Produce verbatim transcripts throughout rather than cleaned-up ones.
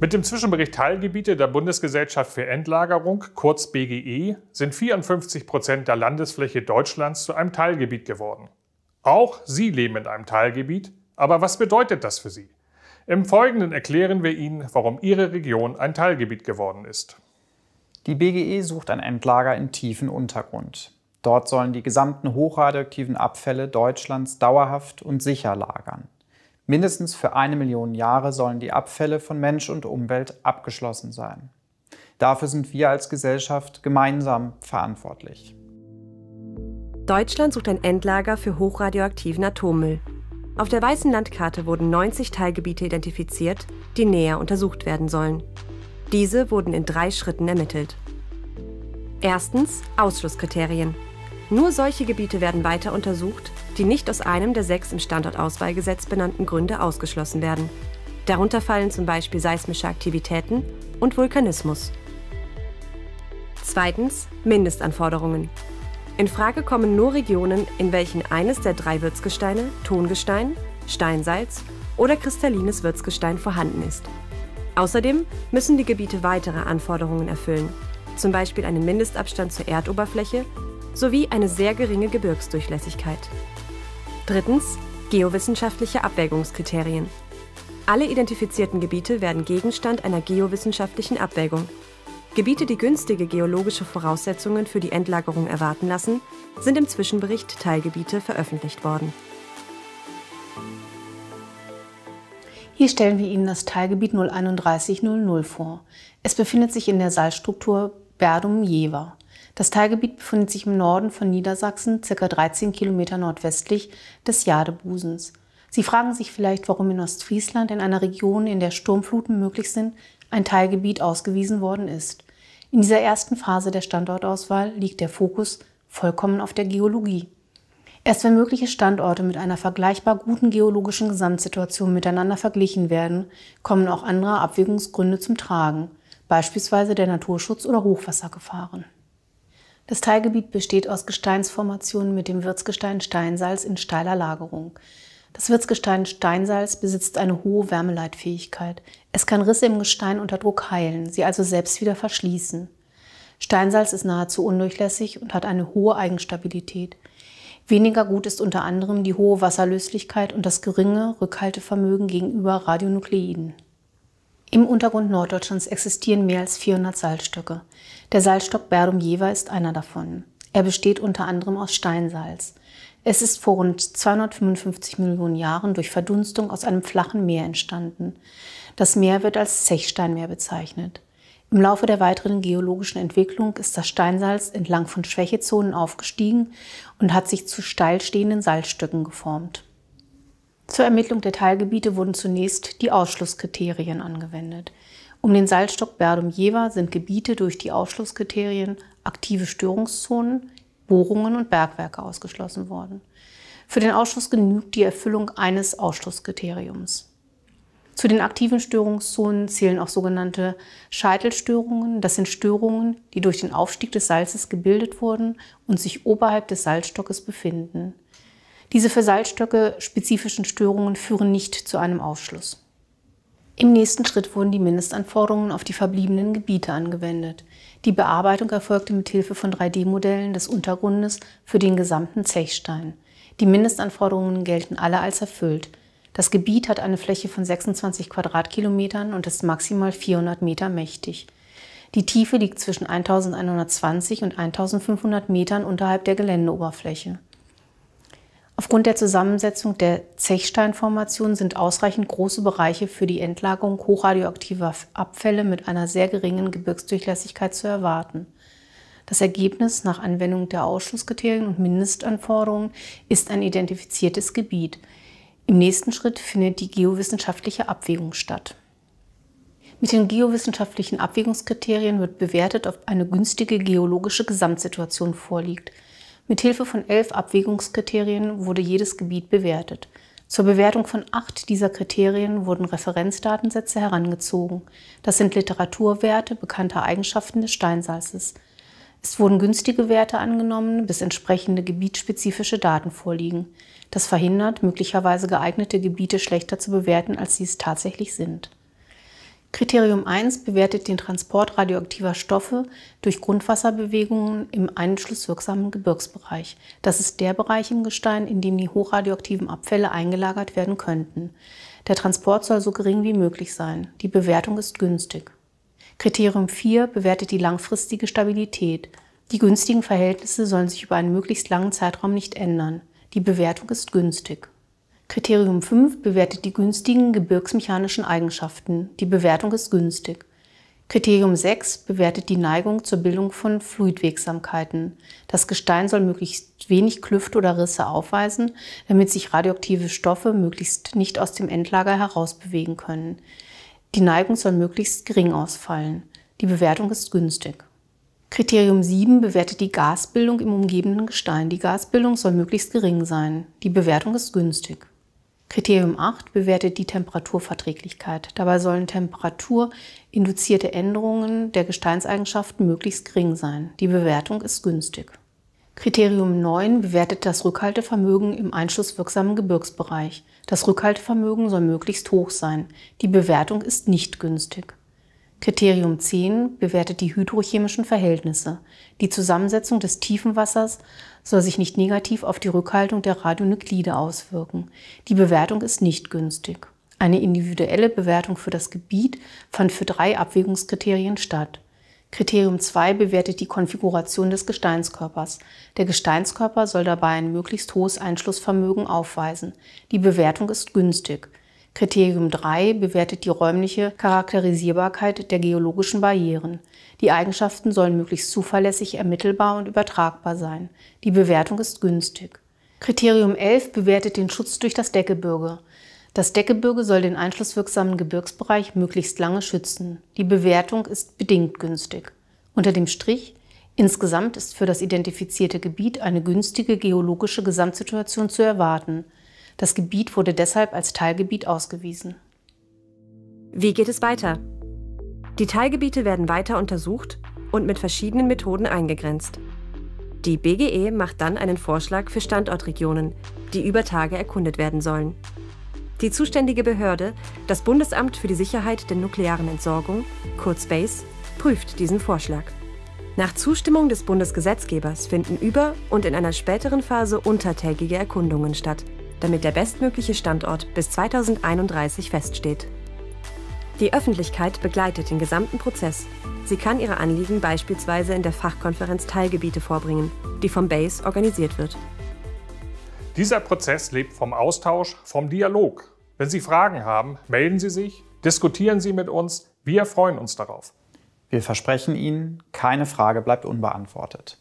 Mit dem Zwischenbericht Teilgebiete der Bundesgesellschaft für Endlagerung, kurz B G E, sind vierundfünfzig Prozent der Landesfläche Deutschlands zu einem Teilgebiet geworden. Auch Sie leben in einem Teilgebiet, aber was bedeutet das für Sie? Im Folgenden erklären wir Ihnen, warum Ihre Region ein Teilgebiet geworden ist. Die B G E sucht ein Endlager im tiefen Untergrund. Dort sollen die gesamten hochradioaktiven Abfälle Deutschlands dauerhaft und sicher lagern. Mindestens für eine Million Jahre sollen die Abfälle von Mensch und Umwelt abgeschlossen sein. Dafür sind wir als Gesellschaft gemeinsam verantwortlich. Deutschland sucht ein Endlager für hochradioaktiven Atommüll. Auf der weißen Landkarte wurden neunzig Teilgebiete identifiziert, die näher untersucht werden sollen. Diese wurden in drei Schritten ermittelt. Erstens Ausschlusskriterien. Nur solche Gebiete werden weiter untersucht, die nicht aus einem der sechs im Standortauswahlgesetz benannten Gründe ausgeschlossen werden. Darunter fallen zum Beispiel seismische Aktivitäten und Vulkanismus. Zweitens Mindestanforderungen. In Frage kommen nur Regionen, in welchen eines der drei Wirtsgesteine, Tongestein, Steinsalz oder kristallines Wirtsgestein vorhanden ist. Außerdem müssen die Gebiete weitere Anforderungen erfüllen, zum Beispiel einen Mindestabstand zur Erdoberfläche sowie eine sehr geringe Gebirgsdurchlässigkeit. Drittens geowissenschaftliche Abwägungskriterien. Alle identifizierten Gebiete werden Gegenstand einer geowissenschaftlichen Abwägung. Gebiete, die günstige geologische Voraussetzungen für die Endlagerung erwarten lassen, sind im Zwischenbericht Teilgebiete veröffentlicht worden. Hier stellen wir Ihnen das Teilgebiet null eins eins null null vor. Es befindet sich in der Salzstruktur Berdum-Jever. Das Teilgebiet befindet sich im Norden von Niedersachsen, ca. dreizehn Kilometer nordwestlich des Jadebusens. Sie fragen sich vielleicht, warum in Ostfriesland, in einer Region, in der Sturmfluten möglich sind, ein Teilgebiet ausgewiesen worden ist. In dieser ersten Phase der Standortauswahl liegt der Fokus vollkommen auf der Geologie. Erst wenn mögliche Standorte mit einer vergleichbar guten geologischen Gesamtsituation miteinander verglichen werden, kommen auch andere Abwägungsgründe zum Tragen, beispielsweise der Naturschutz oder Hochwassergefahren. Das Teilgebiet besteht aus Gesteinsformationen mit dem Wirtsgestein Steinsalz in steiler Lagerung. Das Wirtsgestein Steinsalz besitzt eine hohe Wärmeleitfähigkeit. Es kann Risse im Gestein unter Druck heilen, sie also selbst wieder verschließen. Steinsalz ist nahezu undurchlässig und hat eine hohe Eigenstabilität. Weniger gut ist unter anderem die hohe Wasserlöslichkeit und das geringe Rückhaltevermögen gegenüber Radionukleiden. Im Untergrund Norddeutschlands existieren mehr als vierhundert Salzstöcke. Der Salzstock Berdum-Jever ist einer davon. Er besteht unter anderem aus Steinsalz. Es ist vor rund zweihundertfünfundfünfzig Millionen Jahren durch Verdunstung aus einem flachen Meer entstanden. Das Meer wird als Zechsteinmeer bezeichnet. Im Laufe der weiteren geologischen Entwicklung ist das Steinsalz entlang von Schwächezonen aufgestiegen und hat sich zu steil stehenden Salzstöcken geformt. Zur Ermittlung der Teilgebiete wurden zunächst die Ausschlusskriterien angewendet. Um den Salzstock Berdum-Jever sind Gebiete durch die Ausschlusskriterien aktive Störungszonen, Bohrungen und Bergwerke ausgeschlossen worden. Für den Ausschluss genügt die Erfüllung eines Ausschlusskriteriums. Zu den aktiven Störungszonen zählen auch sogenannte Scheitelstörungen. Das sind Störungen, die durch den Aufstieg des Salzes gebildet wurden und sich oberhalb des Salzstockes befinden. Diese für Salzstöcke spezifischen Störungen führen nicht zu einem Ausschluss. Im nächsten Schritt wurden die Mindestanforderungen auf die verbliebenen Gebiete angewendet. Die Bearbeitung erfolgte mit Hilfe von drei D Modellen des Untergrundes für den gesamten Zechstein. Die Mindestanforderungen gelten alle als erfüllt. Das Gebiet hat eine Fläche von sechsundzwanzig Quadratkilometern und ist maximal vierhundert Meter mächtig. Die Tiefe liegt zwischen eintausendeinhundertzwanzig und eintausendfünfhundert Metern unterhalb der Geländeoberfläche. Aufgrund der Zusammensetzung der Zechsteinformation sind ausreichend große Bereiche für die Endlagerung hochradioaktiver Abfälle mit einer sehr geringen Gebirgsdurchlässigkeit zu erwarten. Das Ergebnis nach Anwendung der Ausschlusskriterien und Mindestanforderungen ist ein identifiziertes Gebiet. Im nächsten Schritt findet die geowissenschaftliche Abwägung statt. Mit den geowissenschaftlichen Abwägungskriterien wird bewertet, ob eine günstige geologische Gesamtsituation vorliegt. Mithilfe von elf Abwägungskriterien wurde jedes Gebiet bewertet. Zur Bewertung von acht dieser Kriterien wurden Referenzdatensätze herangezogen. Das sind Literaturwerte bekannter Eigenschaften des Steinsalzes. Es wurden günstige Werte angenommen, bis entsprechende gebietsspezifische Daten vorliegen. Das verhindert, möglicherweise geeignete Gebiete schlechter zu bewerten, als sie es tatsächlich sind. Kriterium eins bewertet den Transport radioaktiver Stoffe durch Grundwasserbewegungen im einschlusswirksamen Gebirgsbereich. Das ist der Bereich im Gestein, in dem die hochradioaktiven Abfälle eingelagert werden könnten. Der Transport soll so gering wie möglich sein. Die Bewertung ist günstig. Kriterium vier bewertet die langfristige Stabilität. Die günstigen Verhältnisse sollen sich über einen möglichst langen Zeitraum nicht ändern. Die Bewertung ist günstig. Kriterium fünf bewertet die günstigen gebirgsmechanischen Eigenschaften. Die Bewertung ist günstig. Kriterium sechs bewertet die Neigung zur Bildung von Fluidwegsamkeiten. Das Gestein soll möglichst wenig Klüfte oder Risse aufweisen, damit sich radioaktive Stoffe möglichst nicht aus dem Endlager herausbewegen können. Die Neigung soll möglichst gering ausfallen. Die Bewertung ist günstig. Kriterium sieben bewertet die Gasbildung im umgebenden Gestein. Die Gasbildung soll möglichst gering sein. Die Bewertung ist günstig. Kriterium acht bewertet die Temperaturverträglichkeit. Dabei sollen temperaturinduzierte Änderungen der Gesteinseigenschaften möglichst gering sein. Die Bewertung ist günstig. Kriterium neun bewertet das Rückhaltevermögen im einschlusswirksamen Gebirgsbereich. Das Rückhaltevermögen soll möglichst hoch sein. Die Bewertung ist nicht günstig. Kriterium zehn bewertet die hydrochemischen Verhältnisse. Die Zusammensetzung des Tiefenwassers soll sich nicht negativ auf die Rückhaltung der Radionuklide auswirken. Die Bewertung ist nicht günstig. Eine individuelle Bewertung für das Gebiet fand für drei Abwägungskriterien statt. Kriterium zwei bewertet die Konfiguration des Gesteinskörpers. Der Gesteinskörper soll dabei ein möglichst hohes Einschlussvermögen aufweisen. Die Bewertung ist günstig. Kriterium drei bewertet die räumliche Charakterisierbarkeit der geologischen Barrieren. Die Eigenschaften sollen möglichst zuverlässig ermittelbar und übertragbar sein. Die Bewertung ist günstig. Kriterium elf bewertet den Schutz durch das Deckgebirge. Das Deckgebirge soll den einschlusswirksamen Gebirgsbereich möglichst lange schützen. Die Bewertung ist bedingt günstig. Unter dem Strich: Insgesamt ist für das identifizierte Gebiet eine günstige geologische Gesamtsituation zu erwarten. Das Gebiet wurde deshalb als Teilgebiet ausgewiesen. Wie geht es weiter? Die Teilgebiete werden weiter untersucht und mit verschiedenen Methoden eingegrenzt. Die B G E macht dann einen Vorschlag für Standortregionen, die über Tage erkundet werden sollen. Die zuständige Behörde, das Bundesamt für die Sicherheit der nuklearen Entsorgung, kurz BASE, prüft diesen Vorschlag. Nach Zustimmung des Bundesgesetzgebers finden über- und in einer späteren Phase untertägige Erkundungen statt, damit der bestmögliche Standort bis zweitausendeinunddreißig feststeht. Die Öffentlichkeit begleitet den gesamten Prozess. Sie kann ihre Anliegen beispielsweise in der Fachkonferenz Teilgebiete vorbringen, die vom BASE organisiert wird. Dieser Prozess lebt vom Austausch, vom Dialog. Wenn Sie Fragen haben, melden Sie sich, diskutieren Sie mit uns. Wir freuen uns darauf. Wir versprechen Ihnen, keine Frage bleibt unbeantwortet.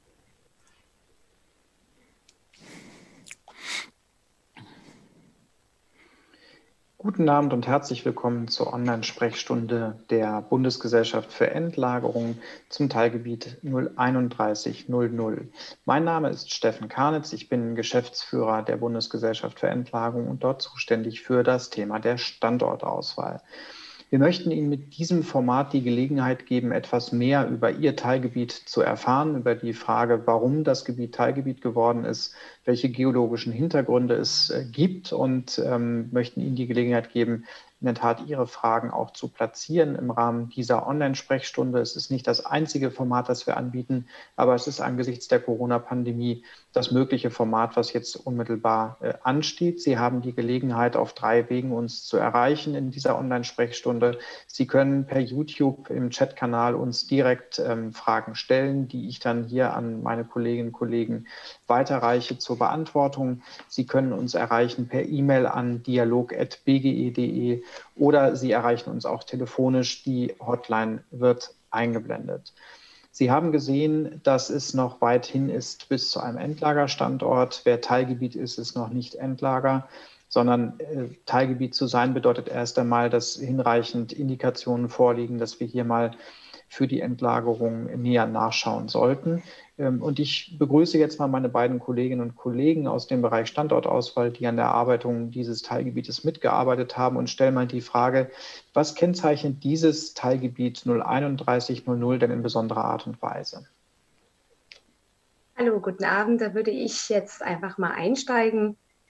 Guten Abend und herzlich willkommen zur Online-Sprechstunde der Bundesgesellschaft für Endlagerung zum Teilgebiet null eins eins null null. Mein Name ist Steffen Karnitz, ich bin Geschäftsführer der Bundesgesellschaft für Endlagerung und dort zuständig für das Thema der Standortauswahl. Wir möchten Ihnen mit diesem Format die Gelegenheit geben, etwas mehr über Ihr Teilgebiet zu erfahren, über die Frage, warum das Gebiet Teilgebiet geworden ist, welche geologischen Hintergründe es äh, gibt und ähm, möchten Ihnen die Gelegenheit geben, in der Tat Ihre Fragen auch zu platzieren im Rahmen dieser Online-Sprechstunde. Es ist nicht das einzige Format, das wir anbieten, aber es ist angesichts der Corona-Pandemie das mögliche Format, was jetzt unmittelbar äh, ansteht. Sie haben die Gelegenheit, auf drei Wegen uns zu erreichen in dieser Online-Sprechstunde. Sie können per YouTube im Chatkanal uns direkt ähm, Fragen stellen, die ich dann hier an meine Kolleginnen und Kollegen weiterreiche zur Beantwortung. Sie können uns erreichen per E-Mail an dialog at b g e punkt d e oder Sie erreichen uns auch telefonisch. Die Hotline wird eingeblendet. Sie haben gesehen, dass es noch weit hin ist bis zu einem Endlagerstandort. Wer Teilgebiet ist, ist noch nicht Endlager, sondern äh, Teilgebiet zu sein bedeutet erst einmal, dass hinreichend Indikationen vorliegen, dass wir hier mal für die Endlagerung näher nachschauen sollten. Und ich begrüße jetzt mal meine beiden Kolleginnen und Kollegen aus dem Bereich Standortauswahl, die an der Erarbeitung dieses Teilgebietes mitgearbeitet haben und stelle mal die Frage, was kennzeichnet dieses Teilgebiet null eins eins null null denn in besonderer Art und Weise? Hallo, guten Abend. Da würde ich jetzt einfach mal einsteigen.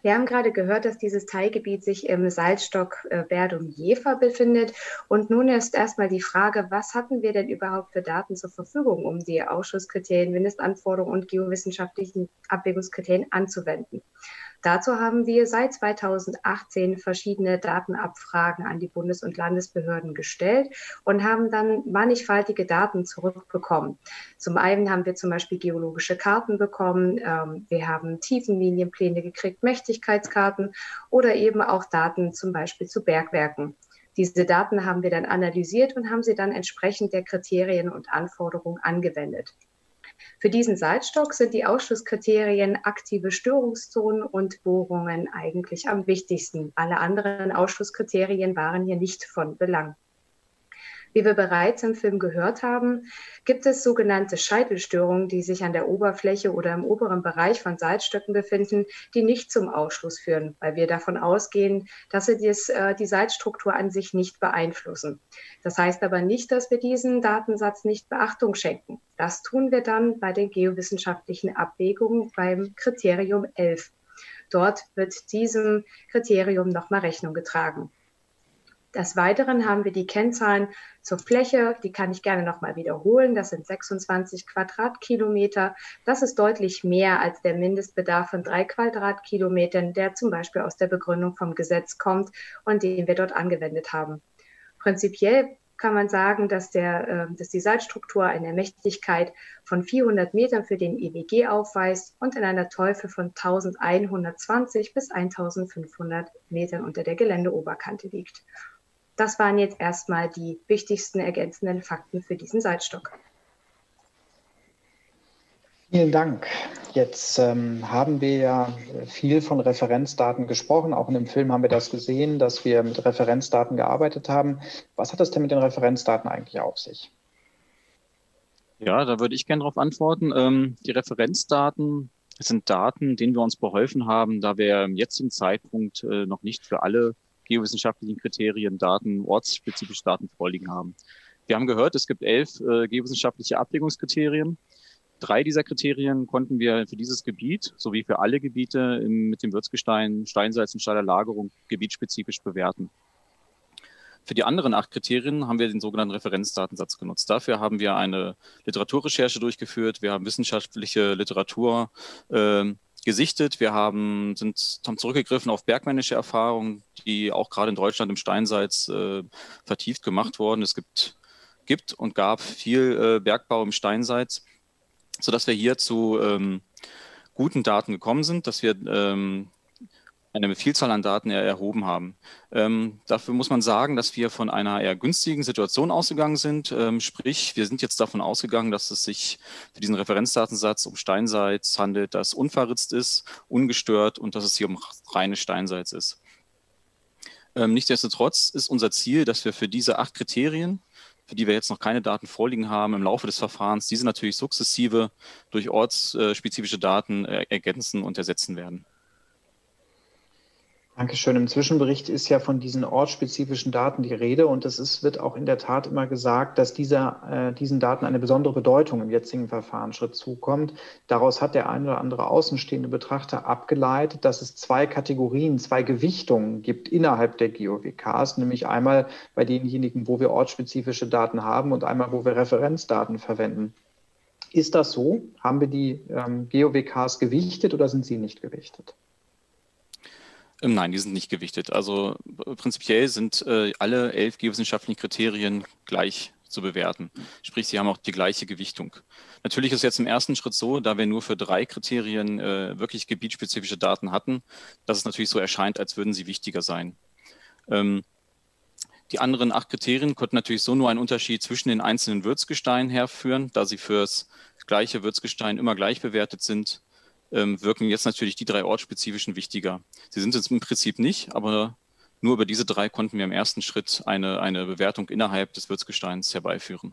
Wir haben gerade gehört, dass dieses Teilgebiet sich im Salzstock äh, Berdum-Jever befindet. Und nun ist erstmal die Frage, was hatten wir denn überhaupt für Daten zur Verfügung, um die Ausschusskriterien, Mindestanforderungen und geowissenschaftlichen Abwägungskriterien anzuwenden? Dazu haben wir seit zweitausendachtzehn verschiedene Datenabfragen an die Bundes- und Landesbehörden gestellt und haben dann mannigfaltige Daten zurückbekommen. Zum einen haben wir zum Beispiel geologische Karten bekommen, ähm, wir haben Tiefenlinienpläne gekriegt, Mächtigkeitskarten oder eben auch Daten zum Beispiel zu Bergwerken. Diese Daten haben wir dann analysiert und haben sie dann entsprechend der Kriterien und Anforderungen angewendet. Für diesen Salzstock sind die Ausschusskriterien aktive Störungszonen und Bohrungen eigentlich am wichtigsten. Alle anderen Ausschusskriterien waren hier nicht von Belang. Wie wir bereits im Film gehört haben, gibt es sogenannte Scheitelstörungen, die sich an der Oberfläche oder im oberen Bereich von Salzstöcken befinden, die nicht zum Ausschluss führen, weil wir davon ausgehen, dass sie dies, äh, die Salzstruktur an sich nicht beeinflussen. Das heißt aber nicht, dass wir diesen Datensatz nicht Beachtung schenken. Das tun wir dann bei den geowissenschaftlichen Abwägungen beim Kriterium elf. Dort wird diesem Kriterium nochmal Rechnung getragen. Des Weiteren haben wir die Kennzahlen zur Fläche, die kann ich gerne nochmal wiederholen. Das sind sechsundzwanzig Quadratkilometer. Das ist deutlich mehr als der Mindestbedarf von drei Quadratkilometern, der zum Beispiel aus der Begründung vom Gesetz kommt und den wir dort angewendet haben. Prinzipiell kann man sagen, dass, der, dass die Salzstruktur eine Mächtigkeit von vierhundert Metern für den E W G aufweist und in einer Tiefe von eintausendeinhundertzwanzig bis eintausendfünfhundert Metern unter der Geländeoberkante liegt. Das waren jetzt erstmal die wichtigsten ergänzenden Fakten für diesen Salzstock. Vielen Dank. Jetzt ähm, haben wir ja viel von Referenzdaten gesprochen. Auch in dem Film haben wir das gesehen, dass wir mit Referenzdaten gearbeitet haben. Was hat es denn mit den Referenzdaten eigentlich auf sich? Ja, da würde ich gerne darauf antworten. Ähm, die Referenzdaten sind Daten, denen wir uns beholfen haben, da wir im jetzigen Zeitpunkt äh, noch nicht für alle geowissenschaftlichen Kriterien Daten, ortsspezifische Daten vorliegen haben. Wir haben gehört, es gibt elf äh, geowissenschaftliche Abwägungskriterien. Drei dieser Kriterien konnten wir für dieses Gebiet sowie für alle Gebiete im, mit dem Würzgestein, Steinsalz und steiler Lagerung gebietsspezifisch bewerten. Für die anderen acht Kriterien haben wir den sogenannten Referenzdatensatz genutzt. Dafür haben wir eine Literaturrecherche durchgeführt, wir haben wissenschaftliche Literatur äh, gesichtet, wir haben, sind, haben zurückgegriffen auf bergmännische Erfahrungen, die auch gerade in Deutschland im Steinsalz äh, vertieft gemacht wurden. Es gibt, gibt und gab viel äh, Bergbau im Steinsalz, sodass wir hier zu ähm, guten Daten gekommen sind, dass wir ähm, eine Vielzahl an Daten er erhoben haben. Ähm, dafür muss man sagen, dass wir von einer eher günstigen Situation ausgegangen sind. Ähm, sprich, wir sind jetzt davon ausgegangen, dass es sich für diesen Referenzdatensatz um Steinsalz handelt, das unverritzt ist, ungestört und dass es hier um reines Steinsalz ist. Ähm, nichtsdestotrotz ist unser Ziel, dass wir für diese acht Kriterien, für die wir jetzt noch keine Daten vorliegen haben, im Laufe des Verfahrens diese natürlich sukzessive durch ortsspezifische Daten ergänzen und ersetzen werden. Dankeschön. Im Zwischenbericht ist ja von diesen ortsspezifischen Daten die Rede und es ist, wird auch in der Tat immer gesagt, dass dieser, äh, diesen Daten eine besondere Bedeutung im jetzigen Verfahrensschritt zukommt. Daraus hat der ein oder andere außenstehende Betrachter abgeleitet, dass es zwei Kategorien, zwei Gewichtungen gibt innerhalb der G O W Ks, nämlich einmal bei denjenigen, wo wir ortsspezifische Daten haben und einmal, wo wir Referenzdaten verwenden. Ist das so? Haben wir die ähm, G O W Ks gewichtet oder sind sie nicht gewichtet? Nein, die sind nicht gewichtet. Also prinzipiell sind äh, alle elf geowissenschaftlichen Kriterien gleich zu bewerten. Sprich, sie haben auch die gleiche Gewichtung. Natürlich ist jetzt im ersten Schritt so, da wir nur für drei Kriterien äh, wirklich gebietsspezifische Daten hatten, dass es natürlich so erscheint, als würden sie wichtiger sein. Ähm, die anderen acht Kriterien konnten natürlich so nur einen Unterschied zwischen den einzelnen Würzgesteinen herführen, da sie fürs gleiche Würzgestein immer gleich bewertet sind. Ähm, wirken jetzt natürlich die drei ortsspezifischen wichtiger. Sie sind es im Prinzip nicht, aber nur über diese drei konnten wir im ersten Schritt eine, eine Bewertung innerhalb des Würzgesteins herbeiführen.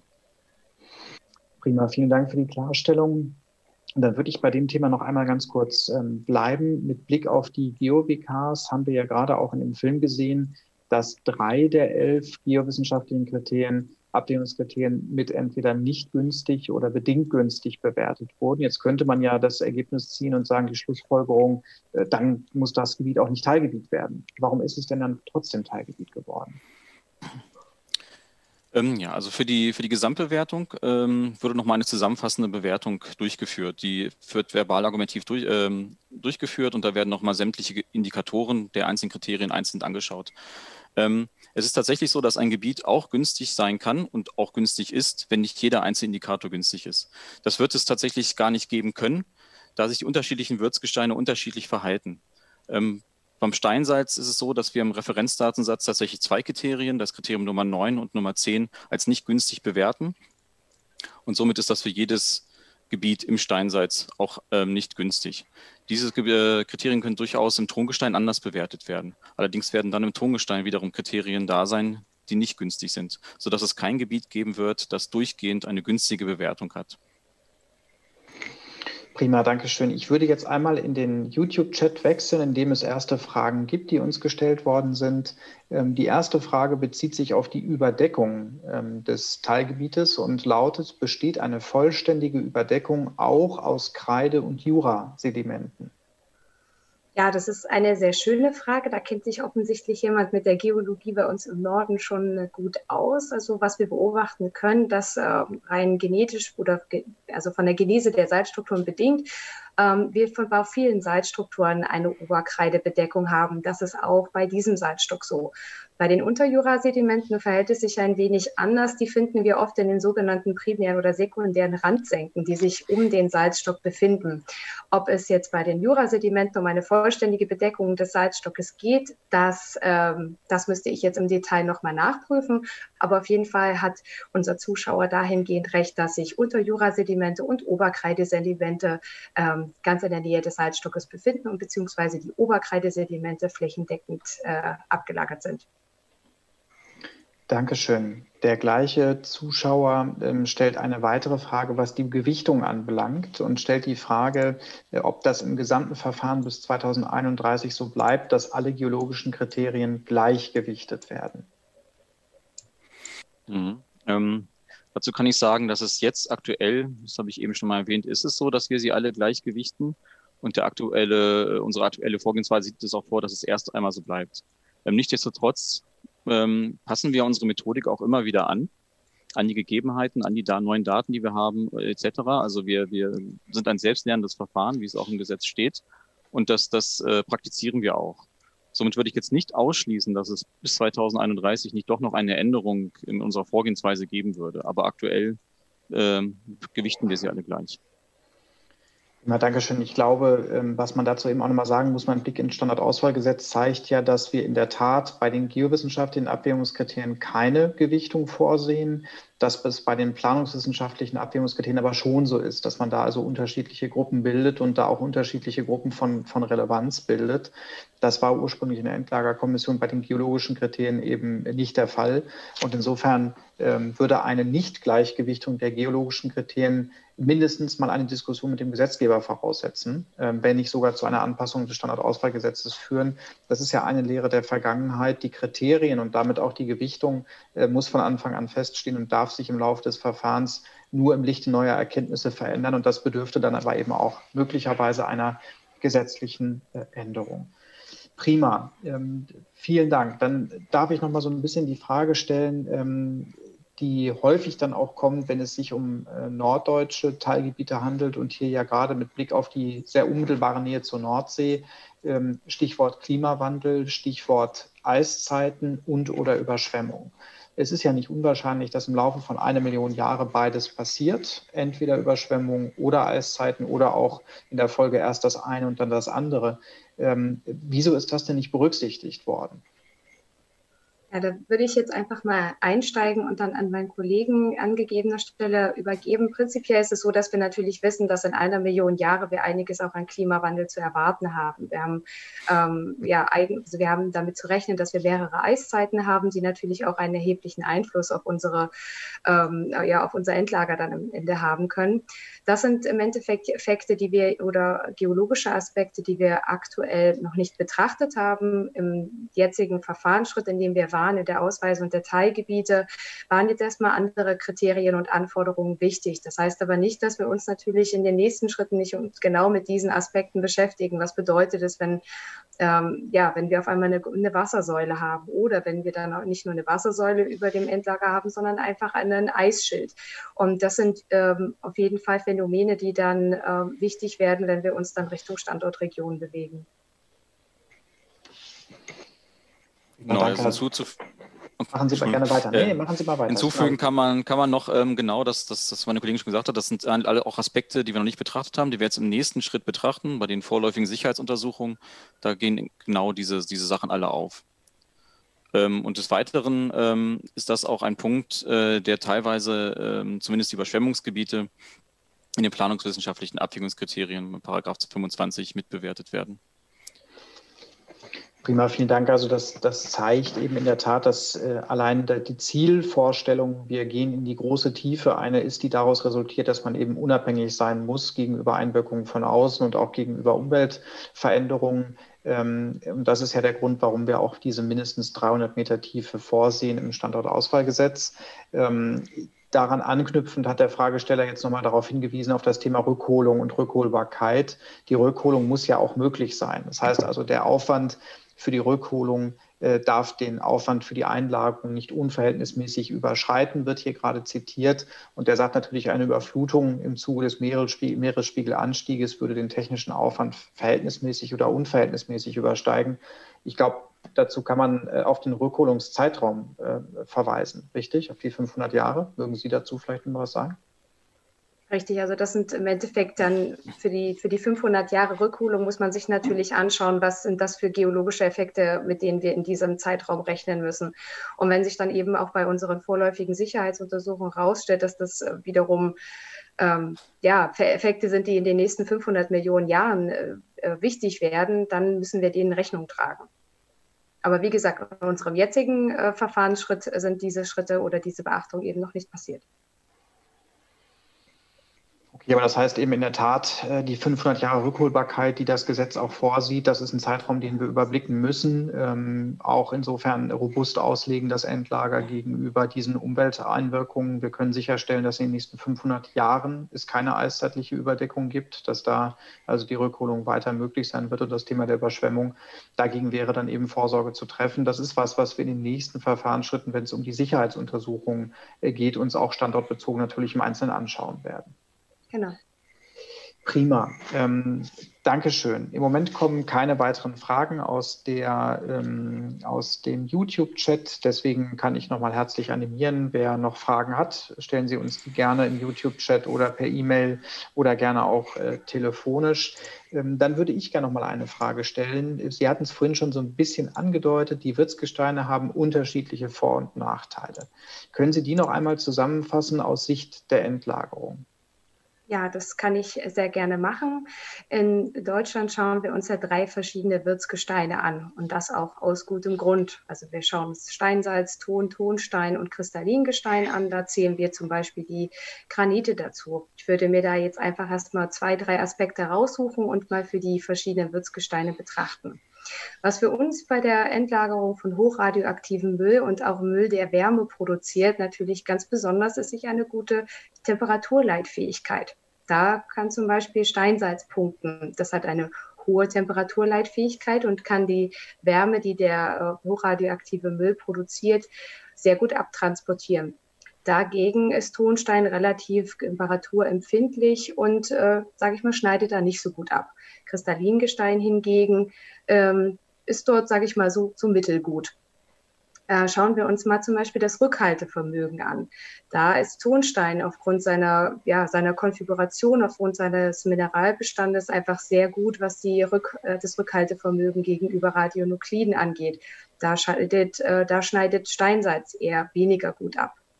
Prima, vielen Dank für die Klarstellung. Und dann würde ich bei dem Thema noch einmal ganz kurz ähm, bleiben. Mit Blick auf die G O W Ks haben wir ja gerade auch in dem Film gesehen, dass drei der elf geowissenschaftlichen Kriterien Abwägungskriterien mit entweder nicht günstig oder bedingt günstig bewertet wurden. Jetzt könnte man ja das Ergebnis ziehen und sagen, die Schlussfolgerung, äh, dann muss das Gebiet auch nicht Teilgebiet werden. Warum ist es denn dann trotzdem Teilgebiet geworden? Ähm, ja, also für die, für die Gesamtbewertung ähm, wurde nochmal eine zusammenfassende Bewertung durchgeführt. Die wird verbal argumentativ durch, ähm, durchgeführt und da werden nochmal sämtliche Indikatoren der einzelnen Kriterien einzeln angeschaut. Ähm, es ist tatsächlich so, dass ein Gebiet auch günstig sein kann und auch günstig ist, wenn nicht jeder einzelne Indikator günstig ist. Das wird es tatsächlich gar nicht geben können, da sich die unterschiedlichen Würzgesteine unterschiedlich verhalten. Ähm, Beim Steinsalz ist es so, dass wir im Referenzdatensatz tatsächlich zwei Kriterien, das Kriterium Nummer neun und Nummer zehn, als nicht günstig bewerten. Und somit ist das für jedes Gebiet im Steinsalz auch ähm, nicht günstig. Diese äh, Kriterien können durchaus im Tongestein anders bewertet werden. Allerdings werden dann im Tongestein wiederum Kriterien da sein, die nicht günstig sind, sodass es kein Gebiet geben wird, das durchgehend eine günstige Bewertung hat. Prima, danke schön. Ich würde jetzt einmal in den YouTube-Chat wechseln, in dem es erste Fragen gibt, die uns gestellt worden sind. Die erste Frage bezieht sich auf die Überdeckung des Teilgebietes und lautet, besteht eine vollständige Überdeckung auch aus Kreide- und Jurasedimenten? Ja, das ist eine sehr schöne Frage. Da kennt sich offensichtlich jemand mit der Geologie bei uns im Norden schon gut aus. Also was wir beobachten können, dass äh, rein genetisch oder ge also von der Genese der Salzstrukturen bedingt, ähm, wir von bei vielen Salzstrukturen eine Oberkreidebedeckung haben. Das ist auch bei diesem Salzstock so. Bei den Unterjurasedimenten verhält es sich ein wenig anders. Die finden wir oft in den sogenannten primären oder sekundären Randsenken, die sich um den Salzstock befinden. Ob es jetzt bei den Jurasedimenten um eine vollständige Bedeckung des Salzstockes geht, das, ähm, das müsste ich jetzt im Detail nochmal nachprüfen. Aber auf jeden Fall hat unser Zuschauer dahingehend recht, dass sich Unterjurasedimente und Oberkreidesedimente ähm, ganz in der Nähe des Salzstockes befinden und beziehungsweise die Oberkreidesedimente flächendeckend äh, abgelagert sind. Dankeschön. Der gleiche Zuschauer ähm, stellt eine weitere Frage, was die Gewichtung anbelangt und stellt die Frage, äh, ob das im gesamten Verfahren bis zweitausendeinunddreißig so bleibt, dass alle geologischen Kriterien gleichgewichtet werden. Mhm. Ähm, dazu kann ich sagen, dass es jetzt aktuell, das habe ich eben schon mal erwähnt, ist es so, dass wir sie alle gleichgewichten und der aktuelle, unsere aktuelle Vorgehensweise sieht es auch vor, dass es erst einmal so bleibt. Ähm, nichtsdestotrotz ähm, passen wir unsere Methodik auch immer wieder an, an die Gegebenheiten, an die da neuen Daten, die wir haben, et cetera. Also wir, wir sind ein selbstlernendes Verfahren, wie es auch im Gesetz steht, und das, das äh, praktizieren wir auch. Somit würde ich jetzt nicht ausschließen, dass es bis zweitausendeinunddreißig nicht doch noch eine Änderung in unserer Vorgehensweise geben würde. Aber aktuell ähm, gewichten wir sie alle gleich. Ja, danke schön. Ich glaube, was man dazu eben auch nochmal sagen muss, mein Blick ins Standardauswahlgesetz zeigt ja, dass wir in der Tat bei den geowissenschaftlichen Abwägungskriterien keine Gewichtung vorsehen, dass es bei den planungswissenschaftlichen Abwägungskriterien aber schon so ist, dass man da also unterschiedliche Gruppen bildet und da auch unterschiedliche Gruppen von, von Relevanz bildet. Das war ursprünglich in der Endlagerkommission bei den geologischen Kriterien eben nicht der Fall. Und insofern ähm, würde eine Nichtgleichgewichtung der geologischen Kriterien mindestens mal eine Diskussion mit dem Gesetzgeber voraussetzen, ähm, wenn nicht sogar zu einer Anpassung des Standardauswahlgesetzes führen. Das ist ja eine Lehre der Vergangenheit. Die Kriterien und damit auch die Gewichtung äh, muss von Anfang an feststehen und darf sich im Laufe des Verfahrens nur im Lichte neuer Erkenntnisse verändern. Und das bedürfte dann aber eben auch möglicherweise einer gesetzlichen äh, Änderung. Prima, ähm, vielen Dank. Dann darf ich noch mal so ein bisschen die Frage stellen, ähm, die häufig dann auch kommt, wenn es sich um äh, norddeutsche Teilgebiete handelt und hier ja gerade mit Blick auf die sehr unmittelbare Nähe zur Nordsee, ähm, Stichwort Klimawandel, Stichwort Eiszeiten und oder Überschwemmung. Es ist ja nicht unwahrscheinlich, dass im Laufe von einer Million Jahre beides passiert, entweder Überschwemmung oder Eiszeiten oder auch in der Folge erst das eine und dann das andere. Ähm, wieso ist das denn nicht berücksichtigt worden? Ja, da würde ich jetzt einfach mal einsteigen und dann an meinen Kollegen an gegebener Stelle übergeben. Prinzipiell ist es so, dass wir natürlich wissen, dass in einer Million Jahre wir einiges auch an Klimawandel zu erwarten haben. Wir haben, ähm, ja, also wir haben damit zu rechnen, dass wir mehrere Eiszeiten haben, die natürlich auch einen erheblichen Einfluss auf unsere, ähm, ja, auf unser Endlager dann am Ende haben können. Das sind im Endeffekt Effekte, die wir oder geologische Aspekte, die wir aktuell noch nicht betrachtet haben. Im jetzigen Verfahrensschritt, in dem wir waren, Verfahren in der Ausweisung der Teilgebiete waren jetzt erstmal andere Kriterien und Anforderungen wichtig. Das heißt aber nicht, dass wir uns natürlich in den nächsten Schritten nicht genau mit diesen Aspekten beschäftigen. Was bedeutet es, wenn Ähm, ja, wenn wir auf einmal eine, eine Wassersäule haben oder wenn wir dann auch nicht nur eine Wassersäule über dem Endlager haben, sondern einfach einen Eisschild. Und das sind ähm, auf jeden Fall Phänomene, die dann ähm, wichtig werden, wenn wir uns dann Richtung Standortregion bewegen. Genau, also hinzuzuf- machen Sie mal gerne weiter. Nee, machen Sie mal weiter. Hinzufügen kann man, kann man noch ähm, genau, das, das, das meine Kollegin schon gesagt hat, das sind alle auch Aspekte, die wir noch nicht betrachtet haben, die wir jetzt im nächsten Schritt betrachten, bei den vorläufigen Sicherheitsuntersuchungen. Da gehen genau diese, diese Sachen alle auf. Ähm, und des Weiteren ähm, ist das auch ein Punkt, äh, der teilweise ähm, zumindest die Überschwemmungsgebiete in den planungswissenschaftlichen Abwägungskriterien mit Paragraph fünfundzwanzig mitbewertet werden. Prima, vielen Dank. Also das, das zeigt eben in der Tat, dass äh, allein die Zielvorstellung, wir gehen in die große Tiefe, eine ist, die daraus resultiert, dass man eben unabhängig sein muss gegenüber Einwirkungen von außen und auch gegenüber Umweltveränderungen. Ähm, und das ist ja der Grund, warum wir auch diese mindestens dreihundert Meter Tiefe vorsehen im Standortauswahlgesetz. Ähm, Daran anknüpfend hat der Fragesteller jetzt nochmal darauf hingewiesen, auf das Thema Rückholung und Rückholbarkeit. Die Rückholung muss ja auch möglich sein. Das heißt also, der Aufwand für die Rückholung äh, darf den Aufwand für die Einlagerung nicht unverhältnismäßig überschreiten, wird hier gerade zitiert. Und der sagt natürlich, eine Überflutung im Zuge des Meeresspie- Meeresspiegelanstieges würde den technischen Aufwand verhältnismäßig oder unverhältnismäßig übersteigen. Ich glaube, dazu kann man äh, auf den Rückholungszeitraum äh, verweisen, richtig? Auf die fünfhundert Jahre. Mögen Sie dazu vielleicht noch was sagen? Richtig, also das sind im Endeffekt dann für die, für die fünfhundert Jahre Rückholung muss man sich natürlich anschauen, was sind das für geologische Effekte, mit denen wir in diesem Zeitraum rechnen müssen. Und wenn sich dann eben auch bei unseren vorläufigen Sicherheitsuntersuchungen herausstellt, dass das wiederum ähm, ja, Effekte sind, die in den nächsten fünfhundert Millionen Jahren äh, wichtig werden, dann müssen wir denen Rechnung tragen. Aber wie gesagt, in unserem jetzigen äh, Verfahrensschritt sind diese Schritte oder diese Beachtung eben noch nicht passiert. Okay, aber das heißt eben in der Tat, die fünfhundert Jahre Rückholbarkeit, die das Gesetz auch vorsieht, das ist ein Zeitraum, den wir überblicken müssen. Ähm, auch insofern robust auslegen, das Endlager gegenüber diesen Umwelteinwirkungen. Wir können sicherstellen, dass in den nächsten fünfhundert Jahren es keine eiszeitliche Überdeckung gibt, dass da also die Rückholung weiter möglich sein wird und das Thema der Überschwemmung. Dagegen wäre dann eben Vorsorge zu treffen. Das ist was, was wir in den nächsten Verfahrensschritten, wenn es um die Sicherheitsuntersuchungen geht, uns auch standortbezogen natürlich im Einzelnen anschauen werden. Genau. Prima. Ähm, Dankeschön. Im Moment kommen keine weiteren Fragen aus, der, ähm, aus dem YouTube-Chat. Deswegen kann ich nochmal herzlich animieren. Wer noch Fragen hat, stellen Sie uns die gerne im YouTube-Chat oder per E-Mail oder gerne auch äh, telefonisch. Ähm, dann würde ich gerne nochmal eine Frage stellen. Sie hatten es vorhin schon so ein bisschen angedeutet. Die Wirtsgesteine haben unterschiedliche Vor- und Nachteile. Können Sie die noch einmal zusammenfassen aus Sicht der Endlagerung? Ja, das kann ich sehr gerne machen. In Deutschland schauen wir uns ja drei verschiedene Wirtsgesteine an und das auch aus gutem Grund. Also wir schauen uns Steinsalz, Ton, Tonstein und Kristallingestein an. Da zählen wir zum Beispiel die Granite dazu. Ich würde mir da jetzt einfach erstmal zwei, drei Aspekte raussuchen und mal für die verschiedenen Wirtsgesteine betrachten. Was für uns bei der Endlagerung von hochradioaktivem Müll und auch Müll, der Wärme produziert, natürlich ganz besonders ist, sich eine gute Temperaturleitfähigkeit. Da kann zum Beispiel Steinsalz punkten. Das hat eine hohe Temperaturleitfähigkeit und kann die Wärme, die der äh, hochradioaktive Müll produziert, sehr gut abtransportieren. Dagegen ist Tonstein relativ temperaturempfindlich und, äh, sage ich mal, schneidet da nicht so gut ab. Kristallingestein hingegen ähm, ist dort, sage ich mal, so, so mittelgut. Äh, schauen wir uns mal zum Beispiel das Rückhaltevermögen an. Da ist Tonstein aufgrund seiner, ja, seiner Konfiguration, aufgrund seines Mineralbestandes einfach sehr gut, was die Rück, äh, das Rückhaltevermögen gegenüber Radionukliden angeht. Da schneidet, äh, da schneidet Steinsalz eher weniger gut ab.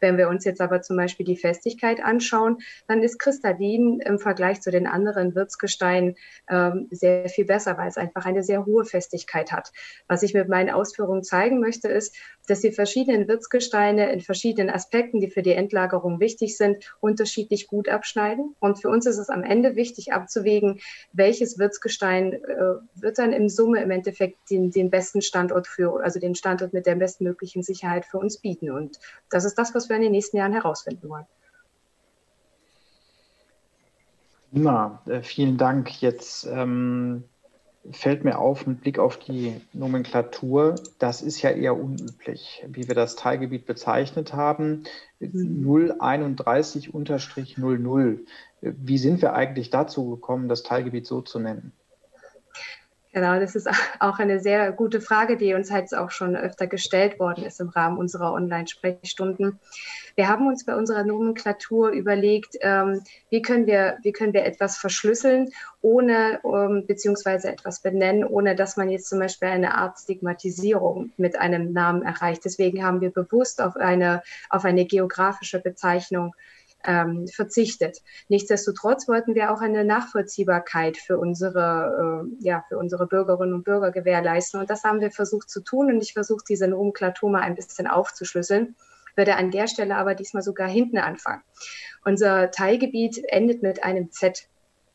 Wenn wir uns jetzt aber zum Beispiel die Festigkeit anschauen, dann ist Kristallin im Vergleich zu den anderen Wirtsgesteinen ähm, sehr viel besser, weil es einfach eine sehr hohe Festigkeit hat. Was ich mit meinen Ausführungen zeigen möchte, ist, dass die verschiedenen Wirtsgesteine in verschiedenen Aspekten, die für die Endlagerung wichtig sind, unterschiedlich gut abschneiden. Und für uns ist es am Ende wichtig abzuwägen, welches Wirtsgestein äh, wird dann im Summe im Endeffekt den, den besten Standort für, also den Standort mit der bestmöglichen Sicherheit für uns bieten. Und das ist das, was wir in den nächsten Jahren herausfinden wollen. Na, äh, vielen Dank. Jetzt ähm fällt mir auf, mit Blick auf die Nomenklatur, das ist ja eher unüblich, wie wir das Teilgebiet bezeichnet haben, null einunddreißig null null. Wie sind wir eigentlich dazu gekommen, das Teilgebiet so zu nennen? Genau, das ist auch eine sehr gute Frage, die uns halt auch schon öfter gestellt worden ist im Rahmen unserer Online-Sprechstunden. Wir haben uns bei unserer Nomenklatur überlegt, ähm, wie können wir, wie können wir etwas verschlüsseln, ohne, ähm, beziehungsweise etwas benennen, ohne dass man jetzt zum Beispiel eine Art Stigmatisierung mit einem Namen erreicht. Deswegen haben wir bewusst auf eine, auf eine geografische Bezeichnung Ähm, verzichtet. Nichtsdestotrotz wollten wir auch eine Nachvollziehbarkeit für unsere, äh, ja, für unsere Bürgerinnen und Bürger gewährleisten. Und das haben wir versucht zu tun. Und ich versuche, diese Nomenklatur mal ein bisschen aufzuschlüsseln, würde an der Stelle aber diesmal sogar hinten anfangen. Unser Teilgebiet endet mit einem Z.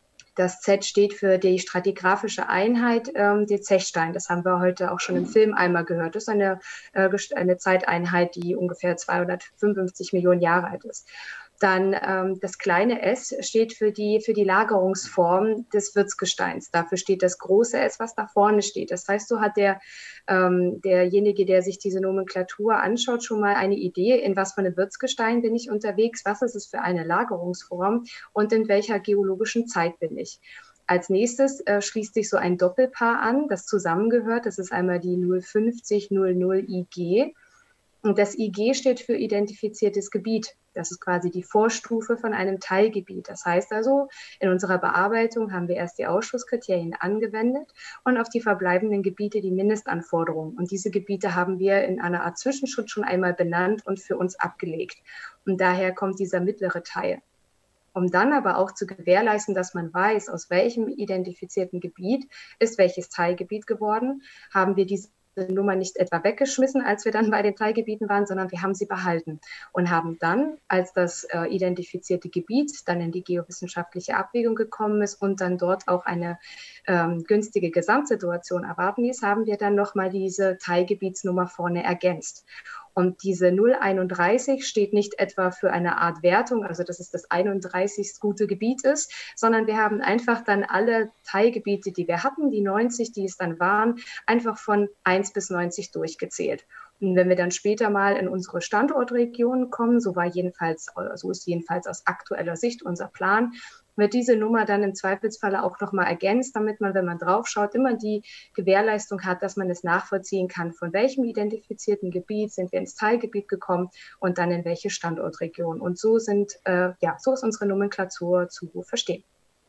Das Z steht für die stratigraphische Einheit, ähm, der Zechstein. Das haben wir heute auch schon im Film einmal gehört. Das ist eine, äh, eine Zeiteinheit, die ungefähr zweihundertfünfundfünfzig Millionen Jahre alt ist. Dann ähm, das kleine S steht für die, für die Lagerungsform des Wirtsgesteins. Dafür steht das große S, was da vorne steht. Das heißt, so hat der, ähm, derjenige, der sich diese Nomenklatur anschaut, schon mal eine Idee, in was für einem Wirtsgestein bin ich unterwegs, was ist es für eine Lagerungsform und in welcher geologischen Zeit bin ich. Als nächstes äh, schließt sich so ein Doppelpaar an, das zusammengehört. Das ist einmal die null fünfzig null null I G. Und das I G steht für identifiziertes Gebiet. Das ist quasi die Vorstufe von einem Teilgebiet. Das heißt also, in unserer Bearbeitung haben wir erst die Ausschusskriterien angewendet und auf die verbleibenden Gebiete die Mindestanforderungen. Und diese Gebiete haben wir in einer Art Zwischenschritt schon einmal benannt und für uns abgelegt. Und daher kommt dieser mittlere Teil. Um dann aber auch zu gewährleisten, dass man weiß, aus welchem identifizierten Gebiet ist welches Teilgebiet geworden, haben wir diese Nummer nicht etwa weggeschmissen, als wir dann bei den Teilgebieten waren, sondern wir haben sie behalten und haben dann, als das äh, identifizierte Gebiet dann in die geowissenschaftliche Abwägung gekommen ist und dann dort auch eine ähm, günstige Gesamtsituation erwarten ließ, haben wir dann nochmal diese Teilgebietsnummer vorne ergänzt. Und diese null einunddreißig steht nicht etwa für eine Art Wertung, also dass es das einunddreißigste gute Gebiet ist, sondern wir haben einfach dann alle Teilgebiete, die wir hatten, die neunzig, die es dann waren, einfach von eins bis neunzig durchgezählt. Und wenn wir dann später mal in unsere Standortregionen kommen, so war jedenfalls, so ist jedenfalls aus aktueller Sicht unser Plan, wird diese Nummer dann im Zweifelsfalle auch nochmal ergänzt, damit man, wenn man drauf schaut, immer die Gewährleistung hat, dass man es nachvollziehen kann, von welchem identifizierten Gebiet sind wir ins Teilgebiet gekommen und dann in welche Standortregion. Und so sind, äh, ja, so ist unsere Nomenklatur zu verstehen.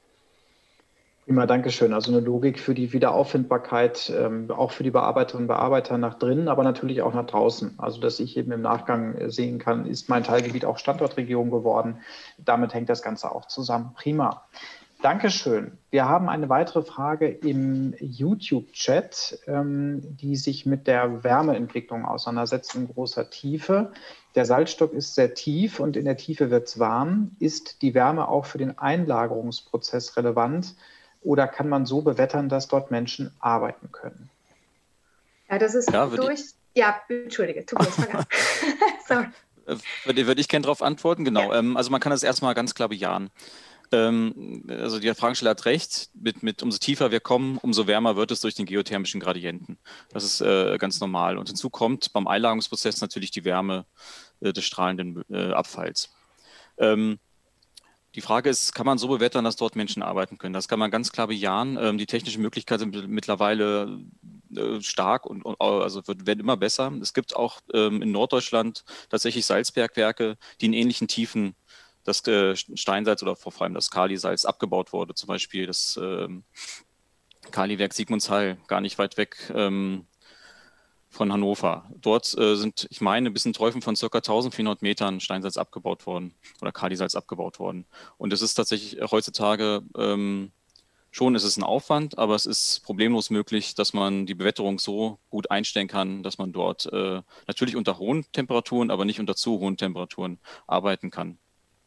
Prima, danke schön. Also eine Logik für die Wiederauffindbarkeit, ähm, auch für die Bearbeiterinnen und Bearbeiter nach drinnen, aber natürlich auch nach draußen. Also dass ich eben im Nachgang sehen kann, ist mein Teilgebiet auch Standortregion geworden. Damit hängt das Ganze auch zusammen. Prima. Dankeschön. Wir haben eine weitere Frage im YouTube-Chat, ähm, die sich mit der Wärmeentwicklung auseinandersetzt in großer Tiefe. Der Salzstock ist sehr tief und in der Tiefe wird es warm. Ist die Wärme auch für den Einlagerungsprozess relevant? Oder kann man so bewettern, dass dort Menschen arbeiten können? Ja, das ist ja, durch. Ja, entschuldige, tut mir leid. Sorry. Würde, würde ich gerne darauf antworten, genau. Ja. Ähm, also man kann das erstmal ganz klar bejahen. Ähm, also der Fragesteller hat recht, mit, mit umso tiefer wir kommen, umso wärmer wird es durch den geothermischen Gradienten. Das ist äh, ganz normal. Und hinzu kommt beim Einlagerungsprozess natürlich die Wärme äh, des strahlenden äh, Abfalls. Ähm, Die Frage ist, kann man so bewettern, dass dort Menschen arbeiten können? Das kann man ganz klar bejahen. Ähm, die technischen Möglichkeiten sind mittlerweile äh, stark und, und also wird, werden immer besser. Es gibt auch ähm, in Norddeutschland tatsächlich Salzbergwerke, die in ähnlichen Tiefen das äh, Steinsalz oder vor allem das Kalisalz abgebaut wurde. Zum Beispiel das ähm, Kaliwerk Sigmundshall, gar nicht weit weg. Ähm, von Hannover. Dort äh, sind, ich meine, bis in Teufen von ca. eintausendvierhundert Metern Steinsalz abgebaut worden oder Kalisalz abgebaut worden. Und es ist tatsächlich heutzutage, ähm, schon ist es ein Aufwand, aber es ist problemlos möglich, dass man die Bewetterung so gut einstellen kann, dass man dort äh, natürlich unter hohen Temperaturen, aber nicht unter zu hohen Temperaturen arbeiten kann.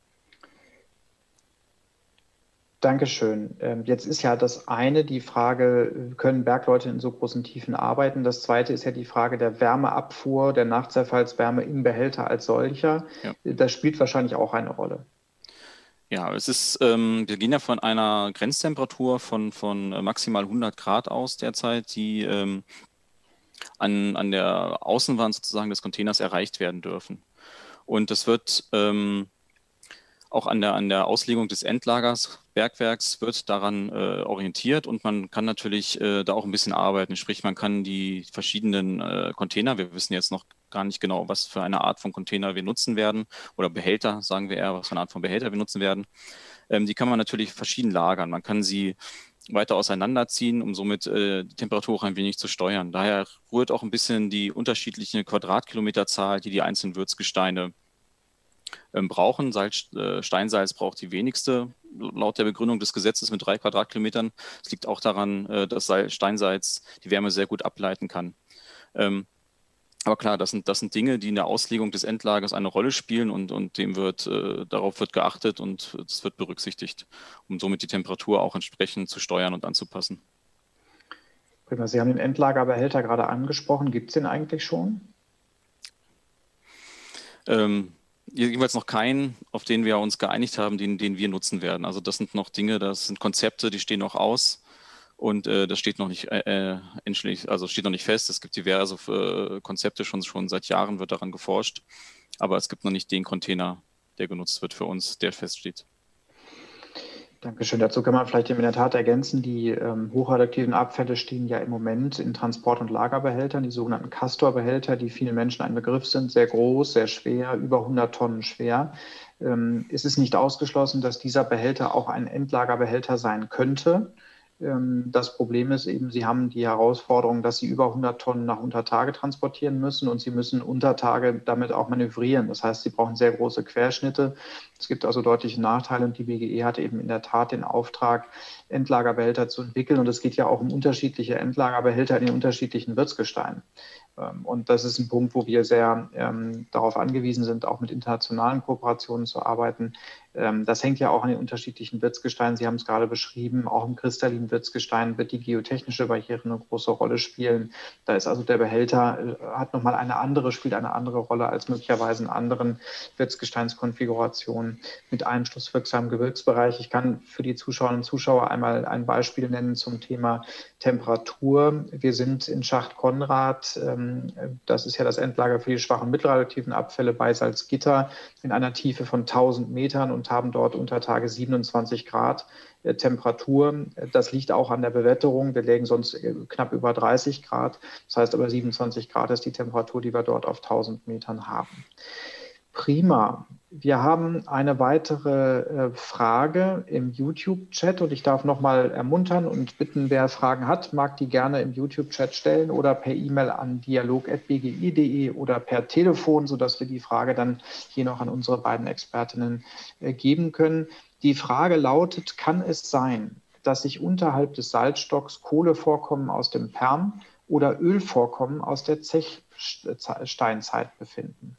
Dankeschön. Jetzt ist ja das eine die Frage, können Bergleute in so großen Tiefen arbeiten? Das zweite ist ja die Frage der Wärmeabfuhr, der Nachzerfallswärme im Behälter als solcher. Ja. Das spielt wahrscheinlich auch eine Rolle. Ja, es ist, ähm, wir gehen ja von einer Grenztemperatur von, von maximal hundert Grad aus derzeit, die ähm, an, an der Außenwand sozusagen des Containers erreicht werden dürfen. Und das wird ähm, auch an der, an der Auslegung des Endlagers, Bergwerks, wird daran äh, orientiert und man kann natürlich äh, da auch ein bisschen arbeiten. Sprich, man kann die verschiedenen äh, Container, wir wissen jetzt noch gar nicht genau, was für eine Art von Container wir nutzen werden oder Behälter, sagen wir eher, was für eine Art von Behälter wir nutzen werden. Ähm, die kann man natürlich verschieden lagern. Man kann sie weiter auseinanderziehen, um somit äh, die Temperatur auch ein wenig zu steuern. Daher rührt auch ein bisschen die unterschiedliche Quadratkilometerzahl, die die einzelnen Würzgesteine brauchen. Salz, äh, Steinsalz braucht die wenigste, laut der Begründung des Gesetzes mit drei Quadratkilometern. Es liegt auch daran, äh, dass Steinsalz die Wärme sehr gut ableiten kann. Ähm, aber klar, das sind, das sind Dinge, die in der Auslegung des Endlagers eine Rolle spielen und, und dem wird, äh, darauf wird geachtet und es wird berücksichtigt, um somit die Temperatur auch entsprechend zu steuern und anzupassen. Prima. Sie haben den Endlagerbehälter gerade angesprochen. Gibt es den eigentlich schon? Ähm, Jedenfalls noch keinen, auf den wir uns geeinigt haben, den, den wir nutzen werden. Also das sind noch Dinge, das sind Konzepte, die stehen noch aus und äh, das steht noch nicht äh, endlich, also steht noch nicht fest. Es gibt diverse äh, Konzepte, schon, schon seit Jahren wird daran geforscht, aber es gibt noch nicht den Container, der genutzt wird für uns, der feststeht. Dankeschön. Dazu kann man vielleicht in der Tat ergänzen, die ähm, hochradioaktiven Abfälle stehen ja im Moment in Transport- und Lagerbehältern, die sogenannten Castor-Behälter, die vielen Menschen ein Begriff sind, sehr groß, sehr schwer, über hundert Tonnen schwer. Ähm, es ist nicht ausgeschlossen, dass dieser Behälter auch ein Endlagerbehälter sein könnte. Ähm, das Problem ist eben, Sie haben die Herausforderung, dass Sie über hundert Tonnen nach Untertage transportieren müssen und Sie müssen Untertage damit auch manövrieren. Das heißt, Sie brauchen sehr große Querschnitte. Es gibt also deutliche Nachteile und die B G E hat eben in der Tat den Auftrag, Endlagerbehälter zu entwickeln. Und es geht ja auch um unterschiedliche Endlagerbehälter in den unterschiedlichen Wirtsgesteinen. Und das ist ein Punkt, wo wir sehr ähm, darauf angewiesen sind, auch mit internationalen Kooperationen zu arbeiten. Ähm, das hängt ja auch an den unterschiedlichen Wirtsgesteinen. Sie haben es gerade beschrieben, auch im kristallinen Wirtsgestein wird die geotechnische Barriere eine große Rolle spielen. Da ist also der Behälter, äh, hat nochmal eine andere, spielt eine andere Rolle als möglicherweise in anderen Wirtsgesteinskonfigurationen mit einschlusswirksamem Gebirgsbereich. Ich kann für die Zuschauerinnen und Zuschauer einmal ein Beispiel nennen zum Thema Temperatur. Wir sind in Schacht Konrad, ähm, das ist ja das Endlager für die schwachen mittelradioaktiven Abfälle bei Salzgitter, in einer Tiefe von tausend Metern und haben dort unter Tage siebenundzwanzig Grad äh, Temperatur. Das liegt auch an der Bewetterung. Wir lägen sonst äh, knapp über dreißig Grad. Das heißt aber siebenundzwanzig Grad ist die Temperatur, die wir dort auf tausend Metern haben. Prima. Wir haben eine weitere äh, Frage im YouTube-Chat und ich darf nochmal ermuntern und bitten, wer Fragen hat, mag die gerne im YouTube-Chat stellen oder per E-Mail an dialog at b g i punkt de oder per Telefon, sodass wir die Frage dann hier noch an unsere beiden Expertinnen äh, geben können. Die Frage lautet, kann es sein, dass sich unterhalb des Salzstocks Kohlevorkommen aus dem Perm oder Ölvorkommen aus der Zechsteinzeit befinden?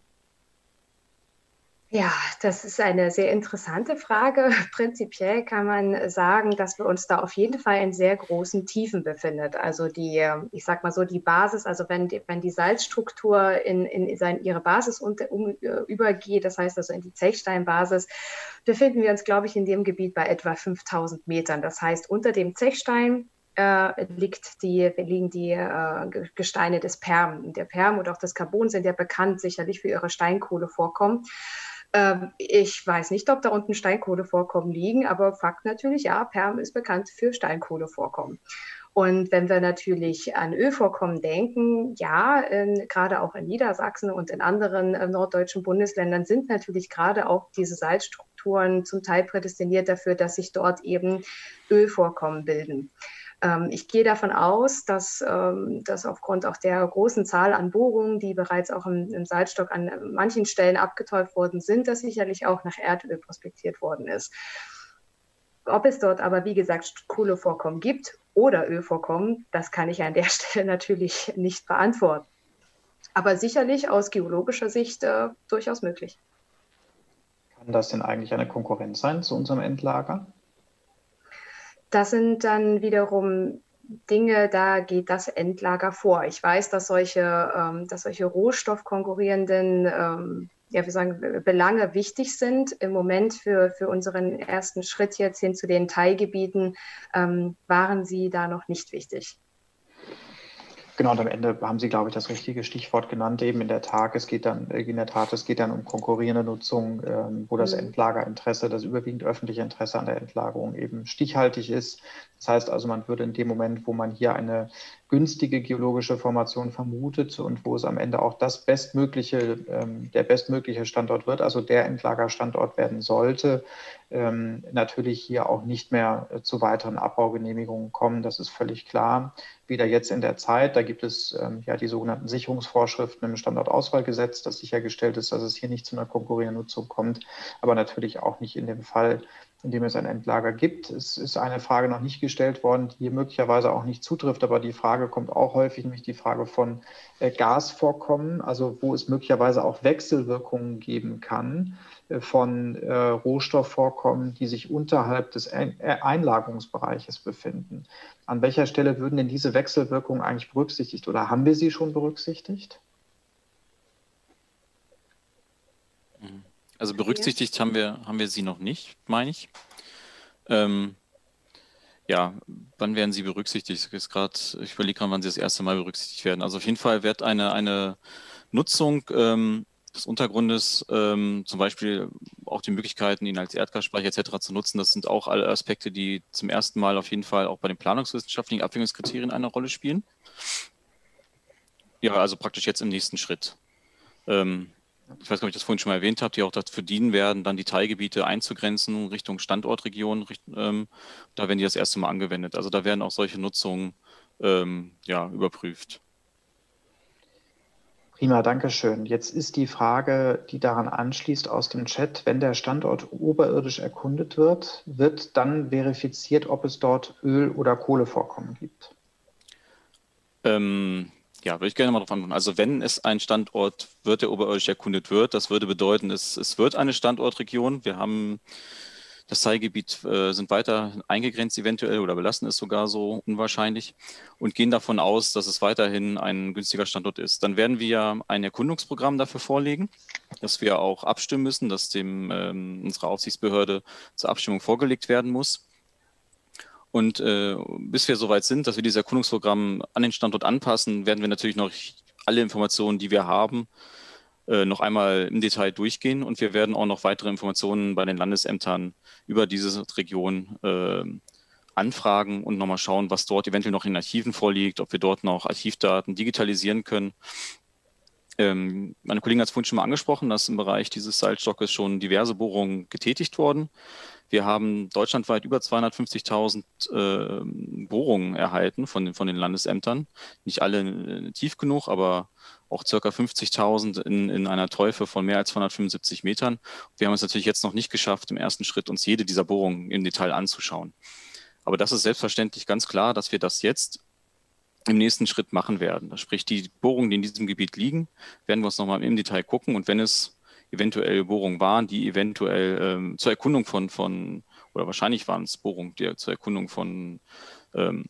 Ja, das ist eine sehr interessante Frage. Prinzipiell kann man sagen, dass wir uns da auf jeden Fall in sehr großen Tiefen befinden. Also die, ich sag mal so, die Basis, also wenn die, wenn die Salzstruktur in, in seine, ihre Basis unter, um, übergeht, das heißt also in die Zechsteinbasis, befinden wir uns, glaube ich, in dem Gebiet bei etwa fünftausend Metern. Das heißt, unter dem Zechstein Äh, liegt die, liegen die äh, Gesteine des Perm. Der Perm und auch das Carbon sind ja bekannt sicherlich für ihre Steinkohlevorkommen. Ähm, ich weiß nicht, ob da unten Steinkohlevorkommen liegen, aber Fakt natürlich, ja, Perm ist bekannt für Steinkohlevorkommen. Und wenn wir natürlich an Ölvorkommen denken, ja, äh, gerade auch in Niedersachsen und in anderen äh, norddeutschen Bundesländern sind natürlich gerade auch diese Salzstrukturen zum Teil prädestiniert dafür, dass sich dort eben Ölvorkommen bilden. Ähm, ich gehe davon aus, dass, ähm, dass aufgrund auch der großen Zahl an Bohrungen, die bereits auch im, im Salzstock an manchen Stellen abgeteuft worden sind, dass sicherlich auch nach Erdöl prospektiert worden ist. Ob es dort aber, wie gesagt, Kohlevorkommen gibt oder Ölvorkommen, das kann ich an der Stelle natürlich nicht beantworten. Aber sicherlich aus geologischer Sicht äh, durchaus möglich. Kann das denn eigentlich eine Konkurrenz sein zu unserem Endlager? Das sind dann wiederum Dinge, da geht das Endlager vor. Ich weiß, dass solche, ähm, dass solche rohstoffkonkurrierenden ähm, ja, wir sagen, Belange wichtig sind. Im Moment für, für unseren ersten Schritt jetzt hin zu den Teilgebieten ähm, waren sie da noch nicht wichtig. Genau, und am Ende haben Sie, glaube ich, das richtige Stichwort genannt, eben in der Tat, es geht dann, in der Tat, es geht dann um konkurrierende Nutzung, ähm, wo das Endlagerinteresse, das überwiegend öffentliche Interesse an der Endlagerung eben stichhaltig ist. Das heißt also, man würde in dem Moment, wo man hier eine günstige geologische Formation vermutet und wo es am Ende auch das bestmögliche, ähm, der bestmögliche Standort wird, also der Endlagerstandort werden sollte, ähm, natürlich hier auch nicht mehr äh, zu weiteren Abbaugenehmigungen kommen. Das ist völlig klar. Wieder jetzt in der Zeit, da gibt es ähm, ja die sogenannten Sicherungsvorschriften im Standortauswahlgesetz, das sichergestellt ist, dass es hier nicht zu einer konkurrierenden Nutzung kommt, aber natürlich auch nicht in dem Fall, in dem es ein Endlager gibt. Es ist eine Frage noch nicht gestellt worden, die hier möglicherweise auch nicht zutrifft, aber die Frage kommt auch häufig, nämlich die Frage von äh, Gasvorkommen, also wo es möglicherweise auch Wechselwirkungen geben kann äh, von äh, Rohstoffvorkommen, die sich unterhalb des Ein- äh, Einlagerungsbereiches befinden. An welcher Stelle würden denn diese Wechselwirkungen eigentlich berücksichtigt oder haben wir sie schon berücksichtigt? Also berücksichtigt haben wir, haben wir sie noch nicht, meine ich. Ähm, ja, wann werden sie berücksichtigt? Ist grad, ich überlege gerade, wann sie das erste Mal berücksichtigt werden. Also auf jeden Fall wird eine, eine Nutzung ähm, des Untergrundes, ähm, zum Beispiel auch die Möglichkeiten, ihn als Erdgasspeicher et cetera zu nutzen, das sind auch alle Aspekte, die zum ersten Mal auf jeden Fall auch bei den planungswissenschaftlichen Abwägungskriterien eine Rolle spielen. Ja, also praktisch jetzt im nächsten Schritt. Ähm, Ich weiß nicht, ob ich das vorhin schon mal erwähnt habe, die auch dafür dienen werden, dann die Teilgebiete einzugrenzen Richtung Standortregion. Richt, ähm, da werden die das erste Mal angewendet. Also da werden auch solche Nutzungen ähm, ja, überprüft. Prima, danke schön. Jetzt ist die Frage, die daran anschließt aus dem Chat, wenn der Standort oberirdisch erkundet wird, wird dann verifiziert, ob es dort Öl- oder Kohlevorkommen gibt? Ähm, Ja, würde ich gerne mal darauf antworten. Also wenn es ein Standort wird, der oberirdisch erkundet wird, das würde bedeuten, es, es wird eine Standortregion. Wir haben das Teilgebiet, äh, sind weiter eingegrenzt eventuell oder belassen es sogar so unwahrscheinlich und gehen davon aus, dass es weiterhin ein günstiger Standort ist. Dann werden wir ein Erkundungsprogramm dafür vorlegen, das wir auch abstimmen müssen, das dem ähm, unserer Aufsichtsbehörde zur Abstimmung vorgelegt werden muss. Und äh, bis wir soweit sind, dass wir dieses Erkundungsprogramm an den Standort anpassen, werden wir natürlich noch alle Informationen, die wir haben, äh, noch einmal im Detail durchgehen. Und wir werden auch noch weitere Informationen bei den Landesämtern über diese Region äh, anfragen und nochmal schauen, was dort eventuell noch in Archiven vorliegt, ob wir dort noch Archivdaten digitalisieren können. Ähm, meine Kollegin hat es vorhin schon mal angesprochen, dass im Bereich dieses Salzstockes schon diverse Bohrungen getätigt wurden. Wir haben deutschlandweit über zweihundertfünfzigtausend äh, Bohrungen erhalten von den, von den Landesämtern. Nicht alle äh, tief genug, aber auch ca. fünfzigtausend in, in einer Tiefe von mehr als zweihundertfünfundsiebzig Metern. Wir haben es natürlich jetzt noch nicht geschafft, im ersten Schritt uns jede dieser Bohrungen im Detail anzuschauen. Aber das ist selbstverständlich ganz klar, dass wir das jetzt im nächsten Schritt machen werden. Sprich, die Bohrungen, die in diesem Gebiet liegen, werden wir uns nochmal im Detail gucken. Und wenn es eventuell Bohrungen waren, die eventuell ähm, zur Erkundung von, von, oder wahrscheinlich waren es Bohrungen, die zur Erkundung von ähm,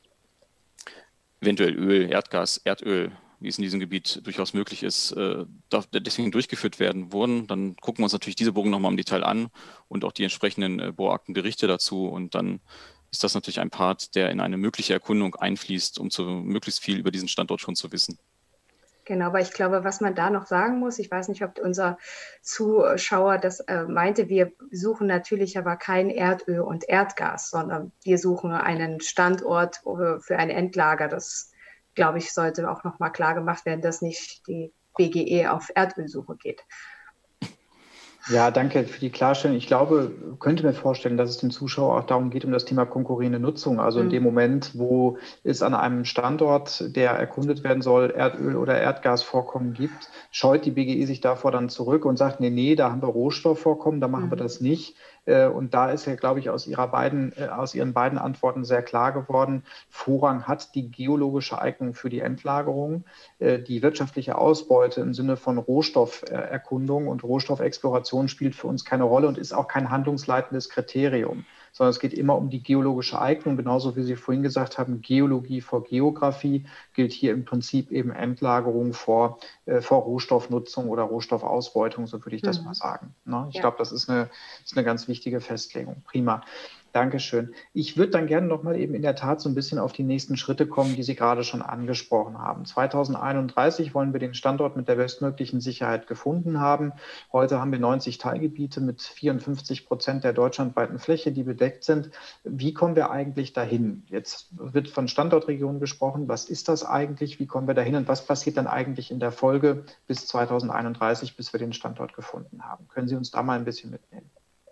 eventuell Öl, Erdgas, Erdöl, wie es in diesem Gebiet durchaus möglich ist, äh, deswegen durchgeführt werden wurden, dann gucken wir uns natürlich diese Bohrungen nochmal im Detail an und auch die entsprechenden äh, Bohraktenberichte dazu. Und dann ist das natürlich ein Part, der in eine mögliche Erkundung einfließt, um zu, möglichst viel über diesen Standort schon zu wissen. Genau, aber ich glaube, was man da noch sagen muss, ich weiß nicht, ob unser Zuschauer das äh, meinte, wir suchen natürlich aber kein Erdöl und Erdgas, sondern wir suchen einen Standort für ein Endlager. Das, glaube ich, sollte auch nochmal klar gemacht werden, dass nicht die B G E auf Erdölsuche geht. Ja, danke für die Klarstellung. Ich glaube, könnte mir vorstellen, dass es dem Zuschauer auch darum geht, um das Thema konkurrierende Nutzung. Also in dem Moment, wo es an einem Standort, der erkundet werden soll, Erdöl- oder Erdgasvorkommen gibt, scheut die B G E sich davor dann zurück und sagt, nee, nee, da haben wir Rohstoffvorkommen, da machen mhm. wir das nicht. Und da ist ja, glaube ich, aus, ihrer beiden, aus Ihren beiden Antworten sehr klar geworden, Vorrang hat die geologische Eignung für die Endlagerung, die wirtschaftliche Ausbeute im Sinne von Rohstofferkundung und Rohstoffexploration spielt für uns keine Rolle und ist auch kein handlungsleitendes Kriterium, sondern es geht immer um die geologische Eignung. Genauso wie Sie vorhin gesagt haben, Geologie vor Geografie gilt hier im Prinzip eben Endlagerung vor, äh, vor Rohstoffnutzung oder Rohstoffausbeutung, so würde ich das mhm. mal sagen. Ne? Ich ja. glaube, das ist eine, ist eine ganz wichtige Festlegung. Prima. Dankeschön. Ich würde dann gerne noch mal eben in der Tat so ein bisschen auf die nächsten Schritte kommen, die Sie gerade schon angesprochen haben. zweitausendeinunddreißig wollen wir den Standort mit der bestmöglichen Sicherheit gefunden haben. Heute haben wir neunzig Teilgebiete mit vierundfünfzig Prozent der deutschlandweiten Fläche, die bedeckt sind. Wie kommen wir eigentlich dahin? Jetzt wird von Standortregionen gesprochen. Was ist das eigentlich? Wie kommen wir dahin? Und was passiert dann eigentlich in der Folge bis zweitausendeinunddreißig, bis wir den Standort gefunden haben? Können Sie uns da mal ein bisschen mitnehmen?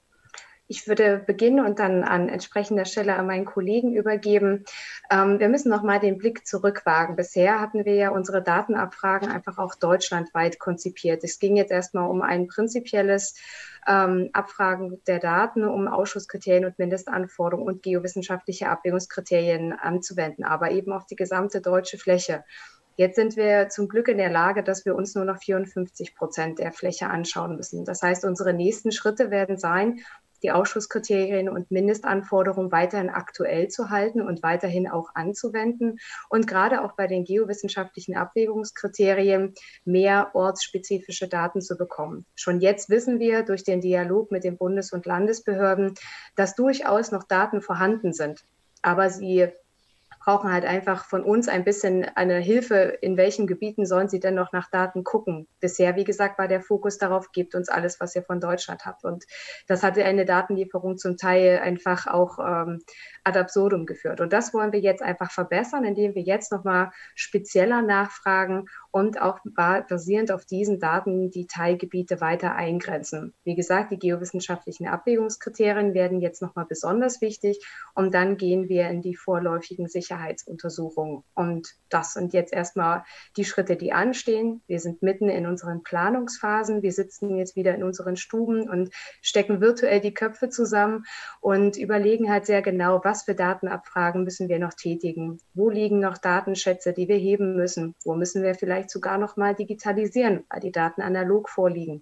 Ich würde beginnen und dann an entsprechender Stelle an meinen Kollegen übergeben. Ähm, wir müssen noch mal den Blick zurückwagen. Bisher hatten wir ja unsere Datenabfragen einfach auch deutschlandweit konzipiert. Es ging jetzt erstmal um ein prinzipielles ähm, Abfragen der Daten, um Ausschusskriterien und Mindestanforderungen und geowissenschaftliche Abwägungskriterien anzuwenden, aber eben auf die gesamte deutsche Fläche. Jetzt sind wir zum Glück in der Lage, dass wir uns nur noch vierundfünfzig Prozent der Fläche anschauen müssen. Das heißt, unsere nächsten Schritte werden sein, die Ausschusskriterien und Mindestanforderungen weiterhin aktuell zu halten und weiterhin auch anzuwenden und gerade auch bei den geowissenschaftlichen Abwägungskriterien mehr ortsspezifische Daten zu bekommen. Schon jetzt wissen wir durch den Dialog mit den Bundes- und Landesbehörden, dass durchaus noch Daten vorhanden sind, aber sie brauchen halt einfach von uns ein bisschen eine Hilfe, in welchen Gebieten sollen sie denn noch nach Daten gucken. Bisher, wie gesagt, war der Fokus darauf, gebt uns alles, was ihr von Deutschland habt. Und das hatte eine Datenlieferung zum Teil einfach auch ähm, ad absurdum geführt. Und das wollen wir jetzt einfach verbessern, indem wir jetzt nochmal spezieller nachfragen und auch basierend auf diesen Daten die Teilgebiete weiter eingrenzen. Wie gesagt, die geowissenschaftlichen Abwägungskriterien werden jetzt nochmal besonders wichtig und dann gehen wir in die vorläufigen Sicherheitsuntersuchungen. Und das sind jetzt erstmal die Schritte, die anstehen. Wir sind mitten in unseren Planungsphasen. Wir sitzen jetzt wieder in unseren Stuben und stecken virtuell die Köpfe zusammen und überlegen halt sehr genau, was für Datenabfragen müssen wir noch tätigen? Wo liegen noch Datenschätze, die wir heben müssen? Wo müssen wir vielleicht sogar noch mal digitalisieren, weil die Daten analog vorliegen?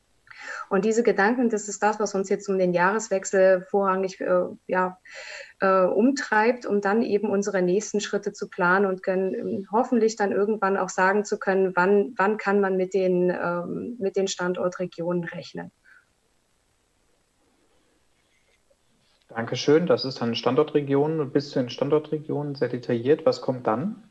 Und diese Gedanken, das ist das, was uns jetzt um den Jahreswechsel vorrangig äh, ja, äh, umtreibt, um dann eben unsere nächsten Schritte zu planen und können hoffentlich dann irgendwann auch sagen zu können, wann, wann kann man mit den, ähm, mit den Standortregionen rechnen. Dankeschön. Das ist dann Standortregionen und bis zu den Standortregionen sehr detailliert. Was kommt dann?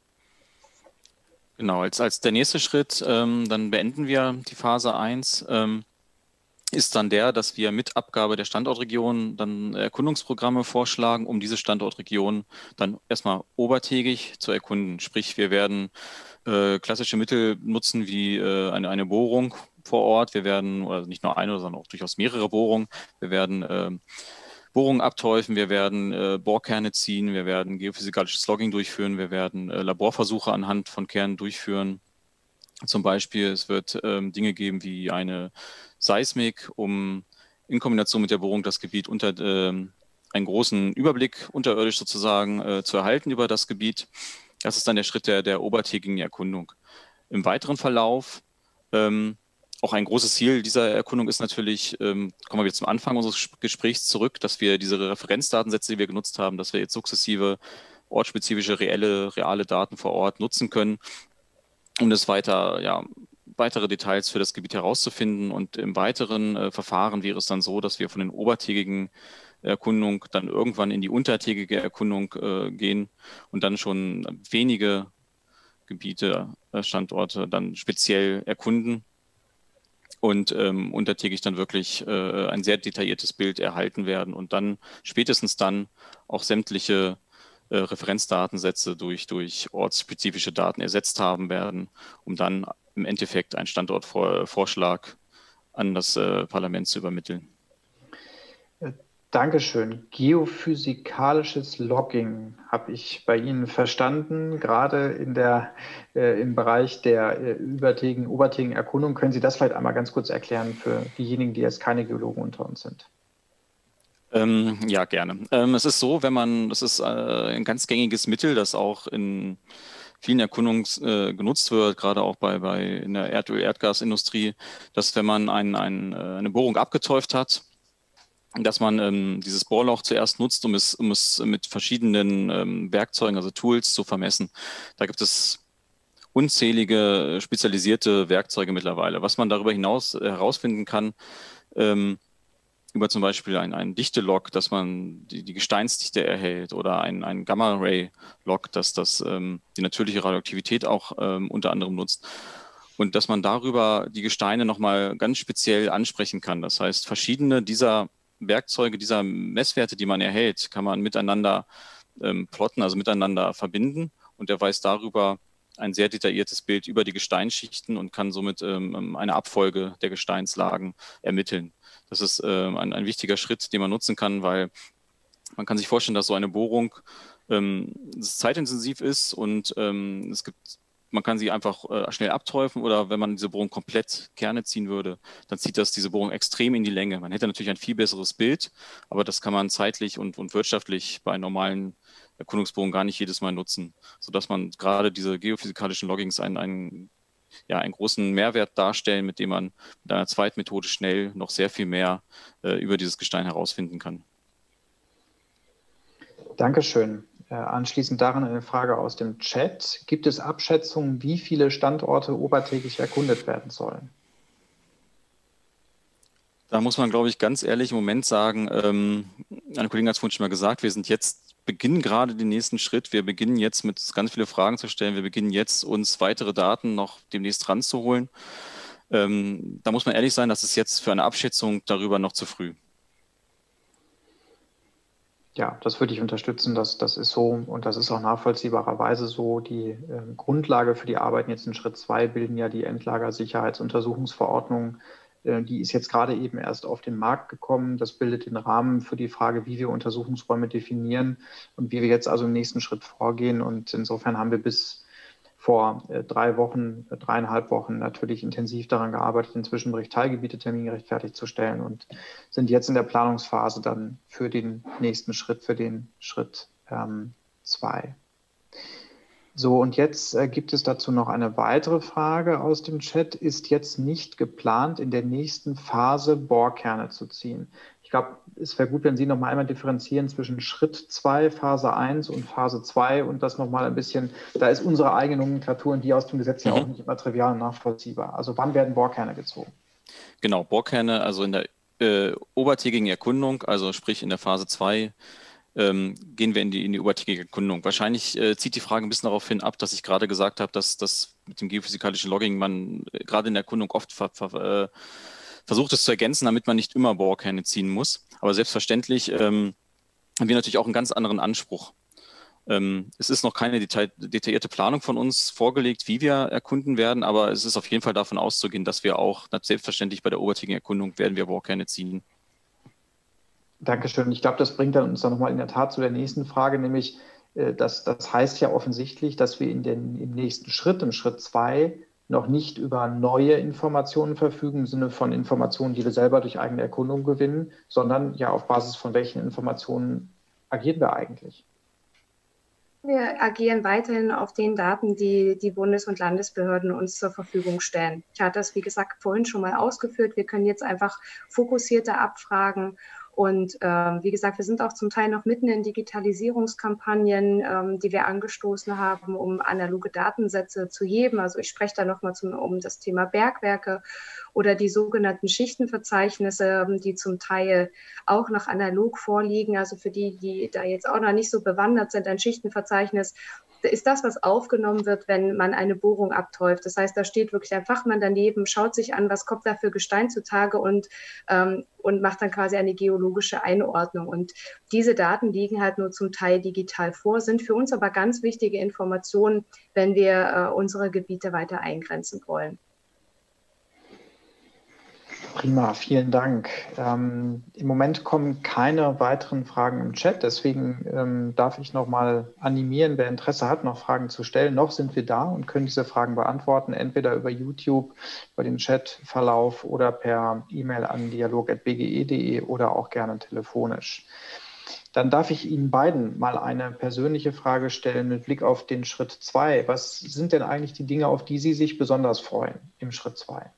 Genau, als, als der nächste Schritt, ähm, dann beenden wir die Phase eins, ähm, ist dann der, dass wir mit Abgabe der Standortregion dann Erkundungsprogramme vorschlagen, um diese Standortregion dann erstmal obertägig zu erkunden. Sprich, wir werden äh, klassische Mittel nutzen wie äh, eine, eine Bohrung vor Ort. Wir werden, oder nicht nur eine, sondern auch durchaus mehrere Bohrungen. Wir werden äh, Bohrungen abteufeln, wir werden äh, Bohrkerne ziehen, wir werden geophysikalisches Logging durchführen, wir werden äh, Laborversuche anhand von Kernen durchführen. Zum Beispiel, es wird ähm, Dinge geben wie eine Seismik, um in Kombination mit der Bohrung das Gebiet unter ähm, einen großen Überblick unterirdisch sozusagen äh, zu erhalten über das Gebiet. Das ist dann der Schritt der, der obertägigen Erkundung. Im weiteren Verlauf ähm, auch ein großes Ziel dieser Erkundung ist natürlich, ähm, kommen wir wieder zum Anfang unseres Gesprächs zurück, dass wir diese Referenzdatensätze, die wir genutzt haben, dass wir jetzt sukzessive ortsspezifische, reelle, reale Daten vor Ort nutzen können, um das weiter, ja, weitere Details für das Gebiet herauszufinden. Und im weiteren äh, Verfahren wäre es dann so, dass wir von den obertägigen Erkundung dann irgendwann in die untertägige Erkundung äh, gehen und dann schon wenige Gebiete, äh, Standorte dann speziell erkunden. Und ähm, untertägig dann wirklich äh, ein sehr detailliertes Bild erhalten werden und dann spätestens dann auch sämtliche äh, Referenzdatensätze durch, durch ortsspezifische Daten ersetzt haben werden, um dann im Endeffekt einen Standortvorschlag an das äh, Parlament zu übermitteln. Dankeschön. Geophysikalisches Logging habe ich bei Ihnen verstanden, gerade in der, äh, im Bereich der äh, übertägigen, obertägigen Erkundung. Können Sie das vielleicht einmal ganz kurz erklären für diejenigen, die jetzt keine Geologen unter uns sind? Ähm, ja, gerne. Ähm, es ist so, wenn man, das ist äh, ein ganz gängiges Mittel, das auch in vielen Erkundungen äh, genutzt wird, gerade auch bei, bei in der Erdöl-Erdgasindustrie, dass wenn man ein, ein, eine Bohrung abgeteuft hat, dass man ähm, dieses Bohrloch zuerst nutzt, um es, um es mit verschiedenen ähm, Werkzeugen, also Tools, zu vermessen. Da gibt es unzählige spezialisierte Werkzeuge mittlerweile. Was man darüber hinaus äh, herausfinden kann, ähm, über zum Beispiel ein, ein Dichte-Log, dass man die, die Gesteinsdichte erhält, oder ein, ein Gamma-Ray-Log, dass das ähm, die natürliche Radioaktivität auch ähm, unter anderem nutzt. Und dass man darüber die Gesteine nochmal ganz speziell ansprechen kann. Das heißt, verschiedene dieser Werkzeuge, dieser Messwerte, die man erhält, kann man miteinander ähm, plotten, also miteinander verbinden, und er weist darüber ein sehr detailliertes Bild über die Gesteinsschichten und kann somit ähm, eine Abfolge der Gesteinslagen ermitteln. Das ist ähm, ein, ein wichtiger Schritt, den man nutzen kann, weil man kann sich vorstellen, dass so eine Bohrung ähm, zeitintensiv ist, und ähm, es gibt man kann sie einfach äh, schnell abteufen, oder wenn man diese Bohrung komplett Kerne ziehen würde, dann zieht das diese Bohrung extrem in die Länge. Man hätte natürlich ein viel besseres Bild, aber das kann man zeitlich und, und wirtschaftlich bei normalen Erkundungsbohrungen gar nicht jedes Mal nutzen, sodass man gerade diese geophysikalischen Loggings einen, einen, ja, einen großen Mehrwert darstellen, mit dem man mit einer zweiten Methode schnell noch sehr viel mehr äh, über dieses Gestein herausfinden kann. Dankeschön. Äh, anschließend daran eine Frage aus dem Chat. Gibt es Abschätzungen, wie viele Standorte obertägig erkundet werden sollen? Da muss man, glaube ich, ganz ehrlich im Moment sagen, ähm, eine Kollegin hat es vorhin schon mal gesagt, wir sind jetzt, beginnen gerade den nächsten Schritt. Wir beginnen jetzt mit ganz viele Fragen zu stellen. Wir beginnen jetzt, uns weitere Daten noch demnächst ranzuholen. Ähm, da muss man ehrlich sein, das ist jetzt für eine Abschätzung darüber noch zu früh. Ja, das würde ich unterstützen. Das, das ist so, und das ist auch nachvollziehbarerweise so. Die äh, Grundlage für die Arbeiten jetzt in Schritt zwei bilden ja die Endlagersicherheitsuntersuchungsverordnung. Äh, die ist jetzt gerade eben erst auf den Markt gekommen. Das bildet den Rahmen für die Frage, wie wir Untersuchungsräume definieren und wie wir jetzt also im nächsten Schritt vorgehen. Und insofern haben wir bis vor äh, drei Wochen, äh, dreieinhalb Wochen natürlich intensiv daran gearbeitet, den Zwischenbericht Teilgebiete termingerecht fertigzustellen, und sind jetzt in der Planungsphase dann für den nächsten Schritt, für den Schritt zwei. Ähm, so, und jetzt äh, gibt es dazu noch eine weitere Frage aus dem Chat. Ist jetzt nicht geplant, in der nächsten Phase Bohrkerne zu ziehen? Ich glaube, es wäre gut, wenn Sie noch mal einmal differenzieren zwischen Schritt zwei, Phase eins und Phase zwei, und das noch mal ein bisschen, da ist unsere eigene Nomenklatur und die aus dem Gesetz ja auch nicht immer trivial und nachvollziehbar. Also wann werden Bohrkerne gezogen? Genau, Bohrkerne, also in der äh, obertägigen Erkundung, also sprich in der Phase zwei, ähm, gehen wir in die, in die obertägige Erkundung. Wahrscheinlich äh, zieht die Frage ein bisschen darauf hin ab, dass ich gerade gesagt habe, dass das mit dem geophysikalischen Logging man äh, gerade in der Erkundung oft ver, ver, äh, versucht es zu ergänzen, damit man nicht immer Bohrkerne ziehen muss. Aber selbstverständlich ähm, haben wir natürlich auch einen ganz anderen Anspruch. Ähm, es ist noch keine detail, detaillierte Planung von uns vorgelegt, wie wir erkunden werden, aber es ist auf jeden Fall davon auszugehen, dass wir auch, selbstverständlich bei der obertägigen Erkundung werden wir Bohrkerne ziehen. Dankeschön. Ich glaube, das bringt dann uns dann nochmal in der Tat zu der nächsten Frage, nämlich, äh, dass, das heißt ja offensichtlich, dass wir in den, im nächsten Schritt, im Schritt zwei, noch nicht über neue Informationen verfügen, im Sinne von Informationen, die wir selber durch eigene Erkundung gewinnen, sondern ja, auf Basis von welchen Informationen agieren wir eigentlich? Wir agieren weiterhin auf den Daten, die die Bundes- und Landesbehörden uns zur Verfügung stellen. Ich hatte das, wie gesagt, vorhin schon mal ausgeführt. Wir können jetzt einfach fokussierter abfragen. Und ähm, wie gesagt, wir sind auch zum Teil noch mitten in Digitalisierungskampagnen, ähm, die wir angestoßen haben, um analoge Datensätze zu heben. Also ich spreche da nochmal um das Thema Bergwerke oder die sogenannten Schichtenverzeichnisse, die zum Teil auch noch analog vorliegen. Also für die, die da jetzt auch noch nicht so bewandert sind, ein Schichtenverzeichnis ist das, was aufgenommen wird, wenn man eine Bohrung abteuft. Das heißt, da steht wirklich ein Fachmann daneben, schaut sich an, was kommt da für Gestein zutage, und, ähm, und macht dann quasi eine geologische Einordnung. Und diese Daten liegen halt nur zum Teil digital vor, sind für uns aber ganz wichtige Informationen, wenn wir äh, unsere Gebiete weiter eingrenzen wollen. Prima, vielen Dank. Ähm, im Moment kommen keine weiteren Fragen im Chat, deswegen ähm, darf ich noch mal animieren, wer Interesse hat, noch Fragen zu stellen. Noch sind wir da und können diese Fragen beantworten, entweder über YouTube, über den Chatverlauf oder per E-Mail an dialog at b g e punkt de oder auch gerne telefonisch. Dann darf ich Ihnen beiden mal eine persönliche Frage stellen mit Blick auf den Schritt zwei. Was sind denn eigentlich die Dinge, auf die Sie sich besonders freuen im Schritt zwei?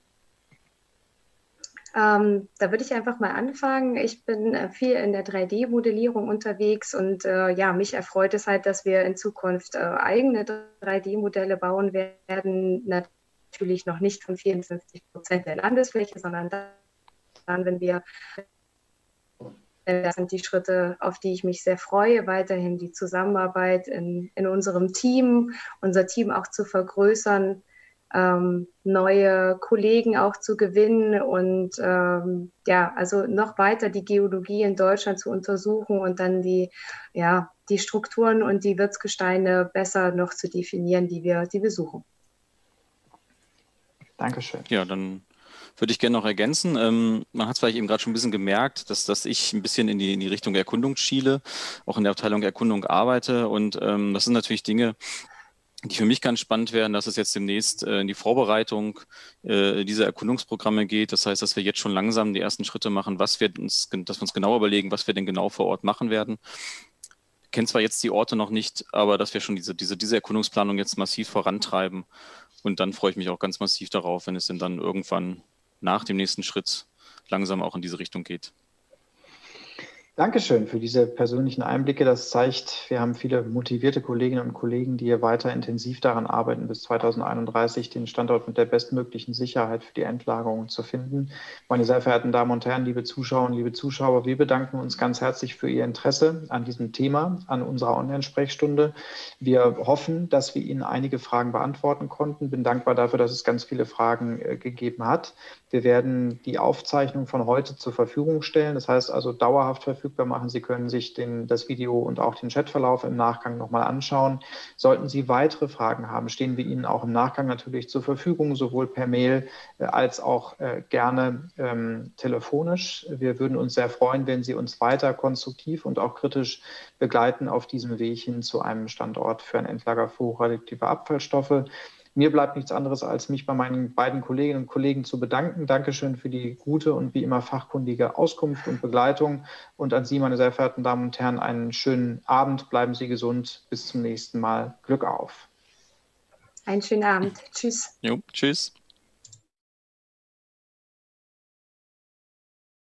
Ähm, da würde ich einfach mal anfangen. Ich bin äh, viel in der drei D Modellierung unterwegs und äh, ja, mich erfreut es halt, dass wir in Zukunft äh, eigene drei D Modelle bauen werden. Natürlich noch nicht von vierundfünfzig Prozent der Landesfläche, sondern dann, wenn wir, das sind die Schritte, auf die ich mich sehr freue, weiterhin die Zusammenarbeit in, in unserem Team, unser Team auch zu vergrößern, Ähm, neue Kollegen auch zu gewinnen und ähm, ja, also noch weiter die Geologie in Deutschland zu untersuchen und dann die, ja, die Strukturen und die Wirtsgesteine besser noch zu definieren, die wir, die wir suchen. Dankeschön. Ja, dann würde ich gerne noch ergänzen. Ähm, man hat es vielleicht eben gerade schon ein bisschen gemerkt, dass, dass ich ein bisschen in die, in die Richtung Erkundung schiele, auch in der Abteilung Erkundung arbeite und ähm, das sind natürlich Dinge, die für mich ganz spannend wären, dass es jetzt demnächst äh, in die Vorbereitung äh, dieser Erkundungsprogramme geht. Das heißt, dass wir jetzt schon langsam die ersten Schritte machen, was wir uns, dass wir uns genau überlegen, was wir denn genau vor Ort machen werden. Wir kennen zwar jetzt die Orte noch nicht, aber dass wir schon diese, diese, diese Erkundungsplanung jetzt massiv vorantreiben. Und dann freue ich mich auch ganz massiv darauf, wenn es denn dann irgendwann nach dem nächsten Schritt langsam auch in diese Richtung geht. Dankeschön für diese persönlichen Einblicke. Das zeigt, wir haben viele motivierte Kolleginnen und Kollegen, die hier weiter intensiv daran arbeiten, bis zweitausendeinunddreißig den Standort mit der bestmöglichen Sicherheit für die Endlagerung zu finden. Meine sehr verehrten Damen und Herren, liebe Zuschauerinnen, liebe Zuschauer, wir bedanken uns ganz herzlich für Ihr Interesse an diesem Thema, an unserer Online-Sprechstunde. Wir hoffen, dass wir Ihnen einige Fragen beantworten konnten. Bin dankbar dafür, dass es ganz viele Fragen äh, gegeben hat. Wir werden die Aufzeichnung von heute zur Verfügung stellen. Das heißt also dauerhaft verfügbar machen. Sie können sich den, das Video und auch den Chatverlauf im Nachgang nochmal anschauen. Sollten Sie weitere Fragen haben, stehen wir Ihnen auch im Nachgang natürlich zur Verfügung, sowohl per Mail äh, als auch äh, gerne ähm, telefonisch. Wir würden uns sehr freuen, wenn Sie uns weiter konstruktiv und auch kritisch begleiten auf diesem Weg hin zu einem Standort für ein Endlager für hochradioaktive Abfallstoffe. Mir bleibt nichts anderes, als mich bei meinen beiden Kolleginnen und Kollegen zu bedanken. Dankeschön für die gute und wie immer fachkundige Auskunft und Begleitung. Und an Sie, meine sehr verehrten Damen und Herren, einen schönen Abend. Bleiben Sie gesund. Bis zum nächsten Mal. Glück auf. Einen schönen Abend. Tschüss. Jo, tschüss.